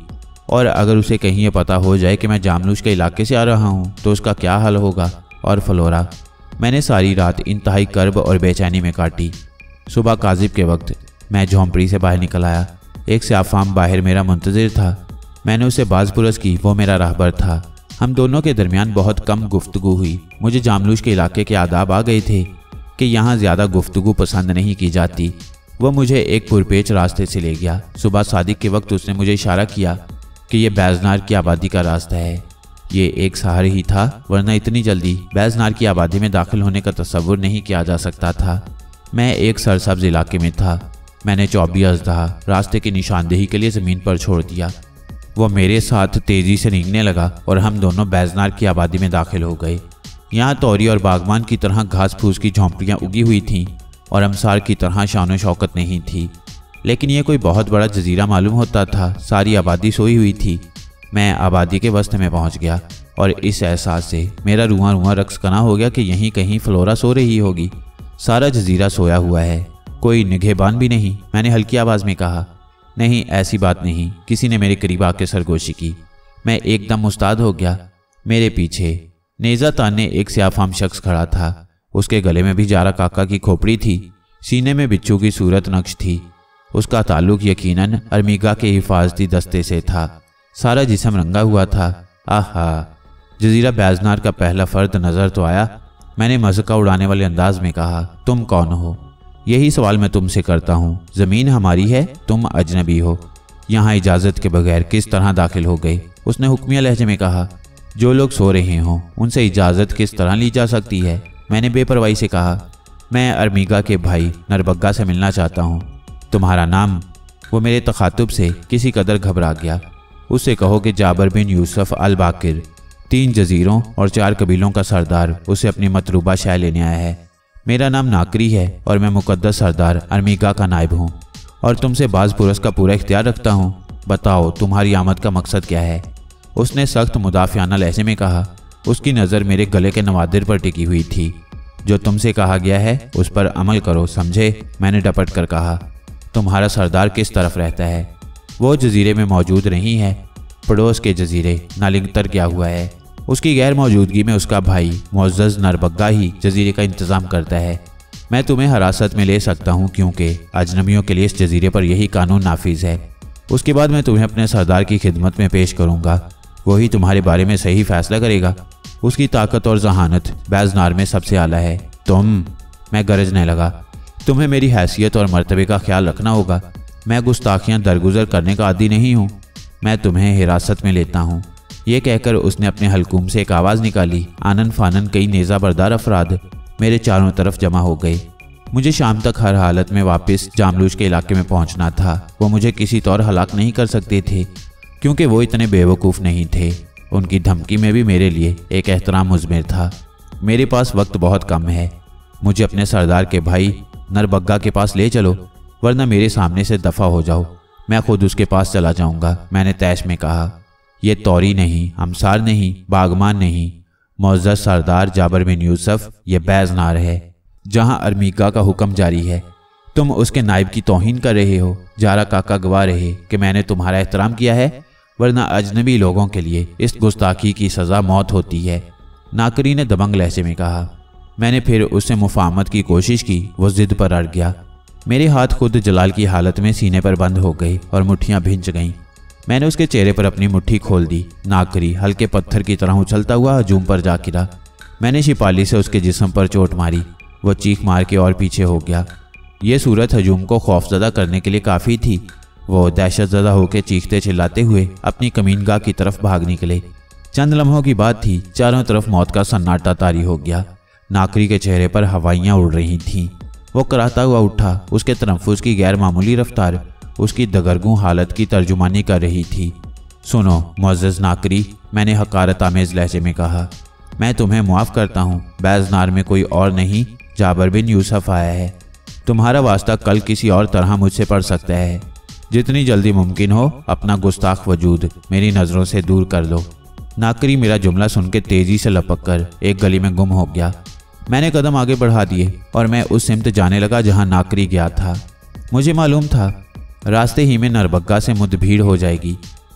और अगर उसे कहीं ये पता हो जाए कि मैं जामलूश के इलाके से आ रहा हूँ तो उसका क्या हाल होगा। और फ्लोरा, मैंने सारी रात इंतहाई कर्ब और बेचैनी में काटी। सुबह काजिब के वक्त मैं झोंपड़ी से बाहर निकल आया। एक स्याफाम बाहर मेरा मुंतजिर था। मैंने उसे बाज़पुरस की, वो मेरा राहबर था। हम दोनों के दरमियान बहुत कम गुफ्तगू हुई। मुझे जामलूश के इलाके के आदाब आ गए थे कि यहाँ ज़्यादा गुफ्तगू पसंद नहीं की जाती। वह मुझे एक पुरपेच रास्ते से ले गया। सुबह सादिक के वक्त उसने मुझे इशारा किया कि यह बैजनार की आबादी का रास्ता है। ये एक सहार ही था, वरना इतनी जल्दी बैजनार की आबादी में दाखिल होने का तसव्वुर नहीं किया जा सकता था। मैं एक सरसब्ज इलाके में था। मैंने चौबी अज़दहा रास्ते की निशानदेही के लिए ज़मीन पर छोड़ दिया। वो मेरे साथ तेज़ी से रेंगने लगा और हम दोनों बैजनार की आबादी में दाखिल हो गए। यहाँ तौरी और बागवान की तरह घास फूस की झोंपड़ियाँ उगी हुई थीं और अमसार की तरह शान शौकत नहीं थी, लेकिन यह कोई बहुत बड़ा जजीरा मालूम होता था। सारी आबादी सोई हुई थी। मैं आबादी के वस्त में पहुँच गया और इस एहसास से मेरा रुआं रुआं रक्स कना हो गया कि यहीं कहीं फ्लोरा सो रही होगी। सारा जजीरा सोया हुआ है, कोई निगहबान भी नहीं। मैंने हल्की आवाज़ में कहा, नहीं ऐसी बात नहीं। किसी ने मेरे करीब आके सरगोशी की। मैं एकदम मुस्ताद हो गया। मेरे पीछे नेज़ा ताने एक स्याफाम शख्स खड़ा था। उसके गले में भी जारा काका की खोपड़ी थी। सीने में बिच्छू की सूरत नक्श थी। उसका ताल्लुक यकीनन अरमीगा के हिफाजती दस्ते से था। सारा जिस्म रंगा हुआ था। आहा, जजीरा बैजनार का पहला फर्द नज़र तो आया। मैंने मज़का उड़ाने वाले अंदाज में कहा, तुम कौन हो? यही सवाल मैं तुमसे करता हूँ। ज़मीन हमारी है, तुम अजनबी हो। यहाँ इजाज़त के बगैर किस तरह दाखिल हो गए? उसने हुक्मिया लहजे में कहा, जो लोग सो रहे हों उनसे इजाज़त किस तरह ली जा सकती है? मैंने बेपरवाही से कहा, मैं अरमीगा के भाई नरबग्गा से मिलना चाहता हूँ। तुम्हारा नाम? वो मेरे तखातुब से किसी कदर घबरा गया। उससे कहो कि जाबर बिन यूसुफ अल बाकिर, तीन जजीरों और चार कबीलों का सरदार, उसे अपनी मतलूबा शय लेने आया है। मेरा नाम नाकरी है और मैं मुकद्दस सरदार अरमीगा का नायब हूँ और तुमसे बाज़पुरस का पूरा इख्तियार रखता हूँ। बताओ तुम्हारी आमद का मकसद क्या है? उसने सख्त मुदाफ़ियाना लहजे में कहा। उसकी नज़र मेरे गले के नवादिर पर टिकी हुई थी। जो तुमसे कहा गया है उस पर अमल करो, समझे? मैंने डपट कर कहा। तुम्हारा सरदार किस तरफ रहता है? वो जजीरे में मौजूद नहीं है, पड़ोस के जजीरे नालिंगतर गया हुआ है। उसकी गैर मौजूदगी में उसका भाई मुअज़्ज़ज़ नरबग्गा ही जजीरे का इंतज़ाम करता है। मैं तुम्हें हिरासत में ले सकता हूँ क्योंकि अजनबियों के लिए इस जजीरे पर यही कानून नाफिज है। उसके बाद मैं तुम्हें अपने सरदार की खिदमत में पेश करूँगा। वही तुम्हारे बारे में सही फैसला करेगा। उसकी ताकत और जहानत बैजनार में सबसे आला है। तुम, मैं गरजने लगा, तुम्हें मेरी हैसियत और मर्तबे का ख्याल रखना होगा। मैं गुस्ताखियाँ दरगुजर करने का आदी नहीं हूँ। मैं तुम्हें हिरासत में लेता हूँ। ये कहकर उसने अपने हलकूम से एक आवाज़ निकाली। आनन फानन कई नेज़ा बरदार अफराद मेरे चारों तरफ जमा हो गए। मुझे शाम तक हर हालत में वापस जामलूश के इलाके में पहुंचना था। वो मुझे किसी तौर हलाक नहीं कर सकते थे क्योंकि वो इतने बेवकूफ़ नहीं थे। उनकी धमकी में भी मेरे लिए एक एहतराम मुज़मिर था। मेरे पास वक्त बहुत कम है। मुझे अपने सरदार के भाई नरबग्गा के पास ले चलो, वरना मेरे सामने से दफ़ा हो जाओ। मैं खुद उसके पास चला जाऊंगा। मैंने तैश में कहा, ये तौरी नहीं, अमसार नहीं, बागमान नहीं, मुअज़्ज़ज़ सरदार जाबर बिन यूसुफ, ये बैजनार है जहां अरमीगा का हुक्म जारी है। तुम उसके नायब की तौहीन कर रहे हो। जारा काका गवाह रहे कि मैंने तुम्हारा एहतराम किया है, वरना अजनबी लोगों के लिए इस गुस्ताखी की सज़ा मौत होती है। नाकरी ने दबंग लहजे में कहा। मैंने फिर उससे मुफाहमत की कोशिश की। वो जिद पर अड़ गया। मेरे हाथ खुद जलाल की हालत में सीने पर बंद हो गए और मुट्ठियां भिंच गईं। मैंने उसके चेहरे पर अपनी मुट्ठी खोल दी। नाकरी हल्के पत्थर की तरह उछलता हुआ हजूम पर जा गिरा। मैंने शिपाली से उसके जिस्म पर चोट मारी। वो चीख मार के और पीछे हो गया। ये सूरत हजूम को खौफजदा करने के लिए काफ़ी थी। वो दहशतजदा होकर चीखते चिल्लाते हुए अपनी कमीनगाह की तरफ भाग निकले। चंद लम्हों की बात थी, चारों तरफ मौत का सन्नाटा तारी हो गया। नाकरी के चेहरे पर हवाइयाँ उड़ रही थीं। वो कराहता हुआ उठा। उसके तनफ्फुस की गैर मामूली रफ्तार उसकी दगरगूं हालत की तर्जुमानी कर रही थी। सुनो मुअज़्ज़ज़ नाकरी, मैंने हकारत आमेज़ लहजे में कहा, मैं तुम्हें मुआफ़ करता हूँ। बैजनार में कोई और नहीं, जाबर बिन यूसुफ आया है। तुम्हारा वास्ता कल किसी और तरह मुझसे पड़ सकता है। जितनी जल्दी मुमकिन हो अपना गुस्ताख वजूद मेरी नज़रों से दूर कर लो। नाकरी मेरा जुमला सुन के तेज़ी से लपक कर एक गली में गुम हो गया। मैंने कदम आगे बढ़ा दिए और मैं उस सिमत जाने लगा जहाँ नाकरी गया था। मुझे मालूम था रास्ते ही में नरबग्गा से मुठभेड़ हो जाएगी।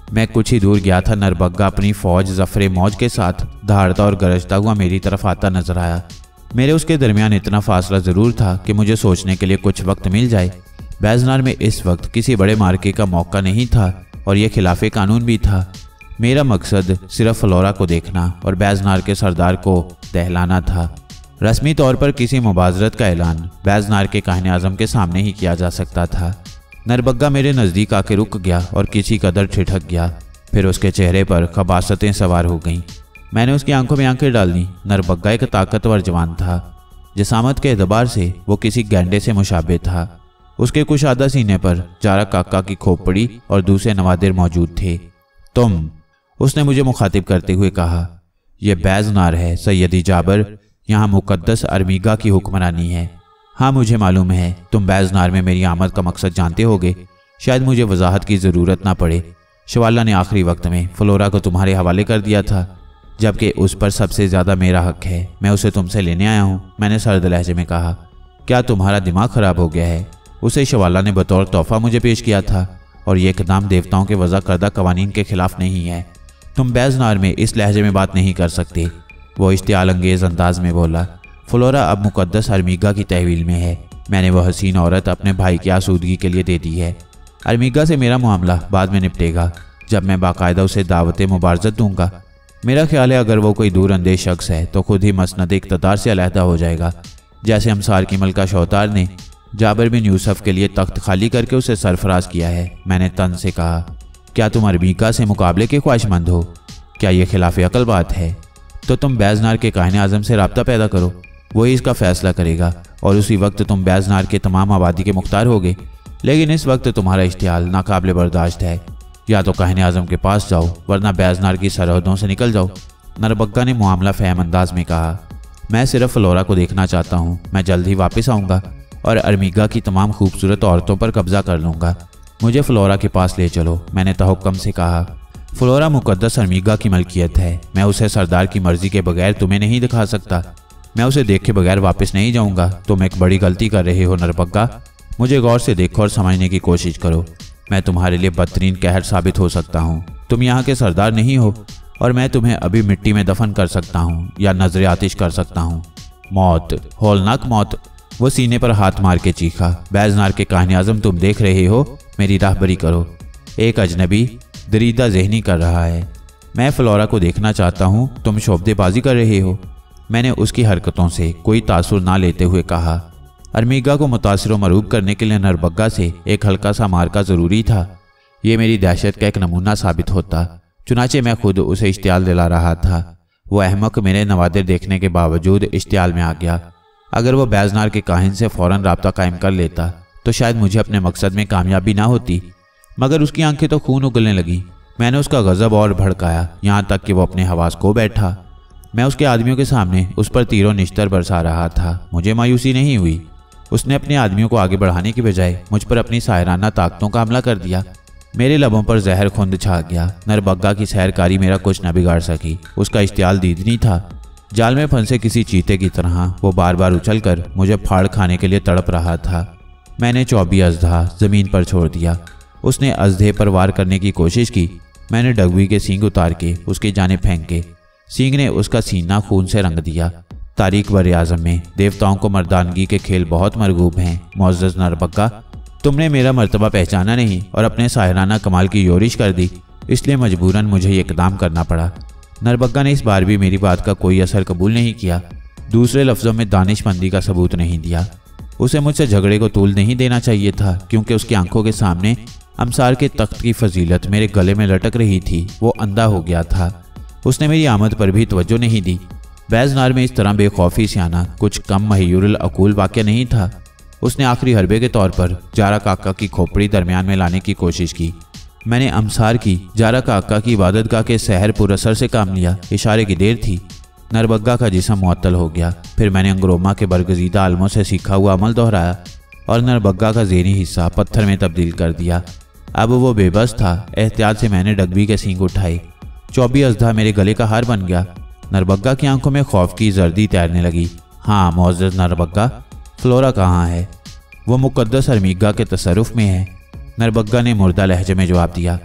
मैं कुछ ही दूर गया था, नरबग्गा अपनी फौज जफरे मौज के साथ दहाड़ता और गरजता हुआ मेरी तरफ आता नजर आया। मेरे उसके दरमियान इतना फासला जरूर था कि मुझे सोचने के लिए कुछ वक्त मिल जाए। बैजनार में इस वक्त किसी बड़े मार्के का मौका नहीं था और यह खिलाफे कानून भी था। मेरा मकसद सिर्फ फ्लोरा को देखना और बैजनार के सरदार को दहलाना था। रस्मी तौर पर किसी मुबाजरत का ऐलान बैजनार के काहिने आजम के सामने ही किया जा सकता था। नरबग्गा मेरे नज़दीक आके रुक गया और किसी कदर ठिठक गया। फिर उसके चेहरे पर खबासतें सवार हो गईं। मैंने उसकी आंखों में आंखें डाल दी। नरबग्गा एक ताकतवर जवान था। जिसामत के एतबार से वो किसी गैंडे से मुशाबे था। उसके कुशादा सीने पर जारा काका की खोपड़ी और दूसरे नवादिर मौजूद थे। तुम, उसने मुझे मुखातिब करते हुए कहा, यह बैजनार है सैयदी जाबर, यहाँ मुकद्दस अरमीगा की हुक्मरानी है। हाँ मुझे मालूम है तुम बैजनार में मेरी आमद का मकसद जानते होगे। शायद मुझे वजाहत की ज़रूरत ना पड़े। शवाला ने आखिरी वक्त में फ्लोरा को तुम्हारे हवाले कर दिया था, जबकि उस पर सबसे ज़्यादा मेरा हक है। मैं उसे तुमसे लेने आया हूँ, मैंने सर्द लहजे में कहा। क्या तुम्हारा दिमाग ख़राब हो गया है? उसे शवाला ने बतौर तोहफा मुझे पेश किया था और ये इक़दाम देवताओं के वज़ा करदा कवानीन के खिलाफ नहीं है। तुम बैजनार में इस लहजे में बात नहीं कर सकते, वो इश्तियाल अंगेज़ अंदाज में बोला। फ्लोरा अब मुकद्दस अरमीगा की तहवील में है। मैंने वह हसीन औरत अपने भाई की आसूदगी के लिए दे दी है। अरमीगा से मेरा मामला बाद में निपटेगा, जब मैं बाकायदा उसे दावत मुबारजत दूंगा। मेरा ख्याल है अगर वो कोई दूर अंदेश शख्स है तो खुद ही मसनद इक़्तिदार से अलहदा हो जाएगा, जैसे हमसार की मलका शौतार ने जाबिर बिन यूसुफ के लिए तख्त खाली करके उसे सरफराज किया है। मैंने तन से कहा, क्या तुम अरमीगा से मुकाबले के ख्वाहिशमंद हो? क्या यह खिलाफ अकल बात है? तो तुम बैजनार के काहिने आजम से रब्ता पैदा करो, वही इसका फैसला करेगा और उसी वक्त तुम बैजनार के तमाम आबादी के मुख्तार होगे। लेकिन इस वक्त तुम्हारा इश्तियाल नाकाबिल बर्दाश्त है। या तो काहिने आजम के पास जाओ वरना बैजनार की सरहदों से निकल जाओ। नरबग्गा ने मामला फहम अंदाज में कहा, मैं सिर्फ फ्लोरा को देखना चाहता हूँ। मैं जल्द ही वापस आऊँगा और अरमीगा की तमाम खूबसूरत औरतों पर कब्जा कर लूँगा। मुझे फ्लोरा के पास ले चलो, मैंने तहक्कुम से कहा। फ्लोरा मुकद्दस अरमीगा की मलकियत है। मैं उसे सरदार की मर्जी के बगैर तुम्हें नहीं दिखा सकता। मैं उसे देखे बगैर वापस नहीं जाऊँगा। तुम एक बड़ी गलती कर रहे हो नरबग्गा। मुझे गौर से देखो और समझने की कोशिश करो। मैं तुम्हारे लिए बदतरीन कहर साबित हो सकता हूँ। तुम यहाँ के सरदार नहीं हो और मैं तुम्हें अभी मिट्टी में दफन कर सकता हूँ या नजर आतिश कर सकता हूँ। मौत, होलनाक मौत। वो सीने पर हाथ मार के चीखा, बैजनार के काहिने आज़म तुम देख रहे हो, मेरी राहबरी करो। एक अजनबी दरीदा ज़हनी कर रहा है। मैं फ्लोरा को देखना चाहता हूँ, तुम शोबदेबाजी कर रहे हो। मैंने उसकी हरकतों से कोई तासुर ना लेते हुए कहा। अरमीगा को मुतासिर व मरूब करने के लिए नरबग्गा से एक हल्का सा मार्का ज़रूरी था। ये मेरी दहशत का एक नमूना साबित होता। चुनाचे मैं खुद उसे इश्तियाल दिला रहा था। वो अहमक मेरे नवादिर देखने के बावजूद इश्तियाल में आ गया। अगर वो बैजनार के काहिन से फ़ौरन राब्ता कायम कर लेता तो शायद मुझे अपने मकसद में कामयाबी ना होती, मगर उसकी आंखें तो खून उगलने लगी। मैंने उसका गज़ब और भड़काया, यहाँ तक कि वो अपने हवास खो बैठा। मैं उसके आदमियों के सामने उस पर तीरों निश्तर बरसा रहा था। मुझे मायूसी नहीं हुई। उसने अपने आदमियों को आगे बढ़ाने की बजाय मुझ पर अपनी सायराना ताकतों का हमला कर दिया। मेरे लबों पर जहर खुंद छा गया। नरबग्गा की सैरकारी मेरा कुछ न बिगाड़ सकी। उसका इश्तियाल दीदनी था। जाल में फंसे किसी चीते की तरह वो बार बार उछलकर मुझे फाड़ खाने के लिए तड़प रहा था। मैंने चौबी अजधा जमीन पर छोड़ दिया। उसने अजधे पर वार करने की कोशिश की। मैंने डगवी के सींग उतार के उसकी जानिब फेंके। सींग ने उसका सीना खून से रंग दिया। तारीख बर आज़म में देवताओं को मर्दानगी के खेल बहुत मरगूब हैं। मुअज़्ज़ज़ नरबग्गा, तुमने मेरा मर्तबा पहचाना नहीं और अपने सायराना कमाल की योरिश कर दी, इसलिए मजबूरन मुझे ये इक़दाम करना पड़ा। नरबग्गा ने इस बार भी मेरी बात का कोई असर कबूल नहीं किया। दूसरे लफ्ज़ों में दानिशमंदी का सबूत नहीं दिया। उसे मुझसे झगड़े को तूल नहीं देना चाहिए था, क्योंकि उसकी आंखों के सामने अमसार के तख्त की फजीलत मेरे गले में लटक रही थी। वो अंधा हो गया था। उसने मेरी आमद पर भी तवज्जो नहीं दी। बैजनार में इस तरह बेखौफी से आना कुछ कम महियुरुल अकूल वाक़या नहीं था। उसने आखिरी हरबे के तौर पर जारा काका की खोपड़ी दरमियान में लाने की कोशिश की। मैंने अमसार की जारा काका की इबादतगाह के सहर पुरअसर से काम लिया। इशारे की देर थी। नरबग्गा का जिस्म मुअत्तल हो गया। फिर मैंने अंगरोमा के बरगजीदा आलमों से सीखा हुआ अमल दोहराया और नरबग्गा का ज़ेनी हिस्सा पत्थर में तब्दील कर दिया। अब वो बेबस था। एहतियात से मैंने डगवी के सींग उठाए। चौबी अजधा मेरे गले का हार बन गया। नरबग्गा की आंखों में खौफ की जर्दी तैरने लगी। हाँ मुअज़्ज़ज़ नरबग्गा, फ्लोरा कहाँ है? वो मुकद्दस अरमीगा के तसरुफ में है। नरबग्गा ने मुर्दा लहजे में जवाब दिया।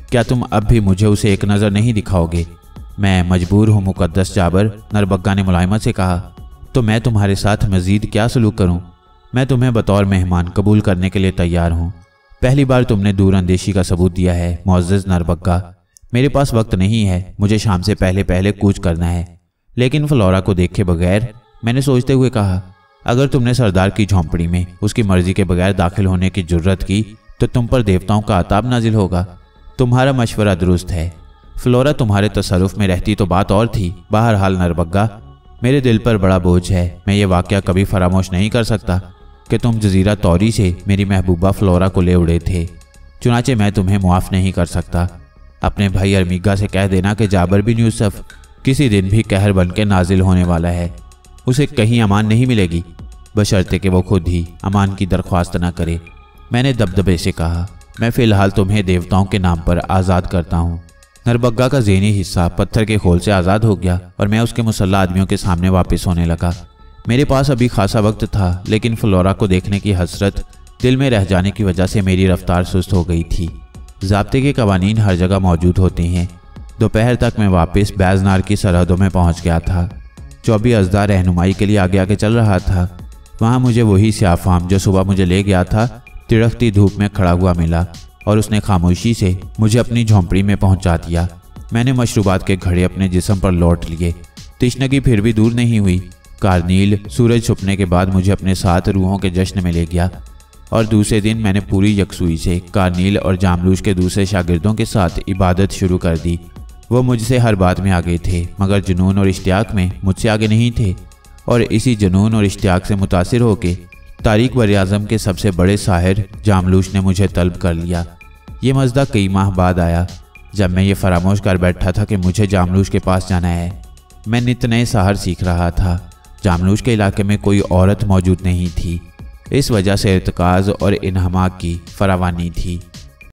क्या तुम अब भी मुझे उसे एक नज़र नहीं दिखाओगे? मैं मजबूर हूँ मुकद्दस जाबर, नरबग्गा ने मुलायमत से कहा। तो मैं तुम्हारे साथ मजीद क्या सलूक करूँ? मैं तुम्हें बतौर मेहमान कबूल करने के लिए तैयार हूँ। पहली बार तुमने दूरअंदेशी का सबूत दिया है मुअज़्ज़ज़ नरबग्गा। मेरे पास वक्त नहीं है, मुझे शाम से पहले पहले कूच करना है। लेकिन फ्लोरा को देखे बगैर मैंने सोचते हुए कहा, अगर तुमने सरदार की झोंपड़ी में उसकी मर्जी के बगैर दाखिल होने की जुर्रत की तो तुम पर देवताओं का अताब नाजिल होगा। तुम्हारा मशवरा दुरुस्त है। फ्लोरा तुम्हारे तसरुफ में रहती तो बात और थी। बहरहाल नरबग्गा, मेरे दिल पर बड़ा बोझ है। मैं ये वाक़या कभी फरामोश नहीं कर सकता कि तुम जजीरा तौरी से मेरी महबूबा फ्लोरा को ले उड़े थे। चुनाचे मैं तुम्हें मुआफ़ नहीं कर सकता। अपने भाई अरमीगा से कह देना कि जाबर बिन यूसुफ किसी दिन भी कहर बन के नाजिल होने वाला है। उसे कहीं अमान नहीं मिलेगी, बशर्ते कि वो खुद ही अमान की दरख्वास्त न करे। मैंने दबदबे से कहा, मैं फ़िलहाल तुम्हें देवताओं के नाम पर आज़ाद करता हूँ। नरबग्गा का ज़हनी हिस्सा पत्थर के खोल से आज़ाद हो गया और मैं उसके मुसल्ला आदमियों के सामने वापस होने लगा। मेरे पास अभी खासा वक्त था, लेकिन फ्लोरा को देखने की हसरत दिल में रह जाने की वजह से मेरी रफ्तार सुस्त हो गई थी। ज़ाब्ते के कवानीन हर जगह मौजूद होते हैं। दोपहर तक मैं वापस बैजनार की सरहदों में पहुंच गया था। चौबी अज़दा रहनुमाई के लिए आगे आगे चल रहा था। वहां मुझे वही स्याफाम जो सुबह मुझे ले गया था तिड़कती धूप में खड़ा हुआ मिला और उसने खामोशी से मुझे अपनी झोंपड़ी में पहुंचा दिया। मैंने मशरूबात के घड़े अपने जिस्म पर लौट लिए। तिश्नगी फिर भी दूर नहीं हुई। कारनील सूरज छुपने के बाद मुझे अपने साथ रूहों के जश्न में ले गया और दूसरे दिन मैंने पूरी यकसुई से कारनील और जामलूश के दूसरे शागिर्दों के साथ इबादत शुरू कर दी। वो मुझसे हर बात में आगे थे, मगर जुनून और इश्तियाक में मुझसे आगे नहीं थे। और इसी जुनून और इश्तियाक से मुतासिर होकर तारीख बर-ए-आज़म के सबसे बड़े साहिर जामलूश ने मुझे तलब कर लिया। ये मज़दा कई माह बाद आया, जब मैं ये फरामोश कर बैठा था कि मुझे जामलूश के पास जाना है। मैं नित नए साहर सीख रहा था। जामलूश के इलाके में कोई औरत मौजूद नहीं थी। इस वजह से इर्तिकाज़ और इन्हमाक की फरावानी थी।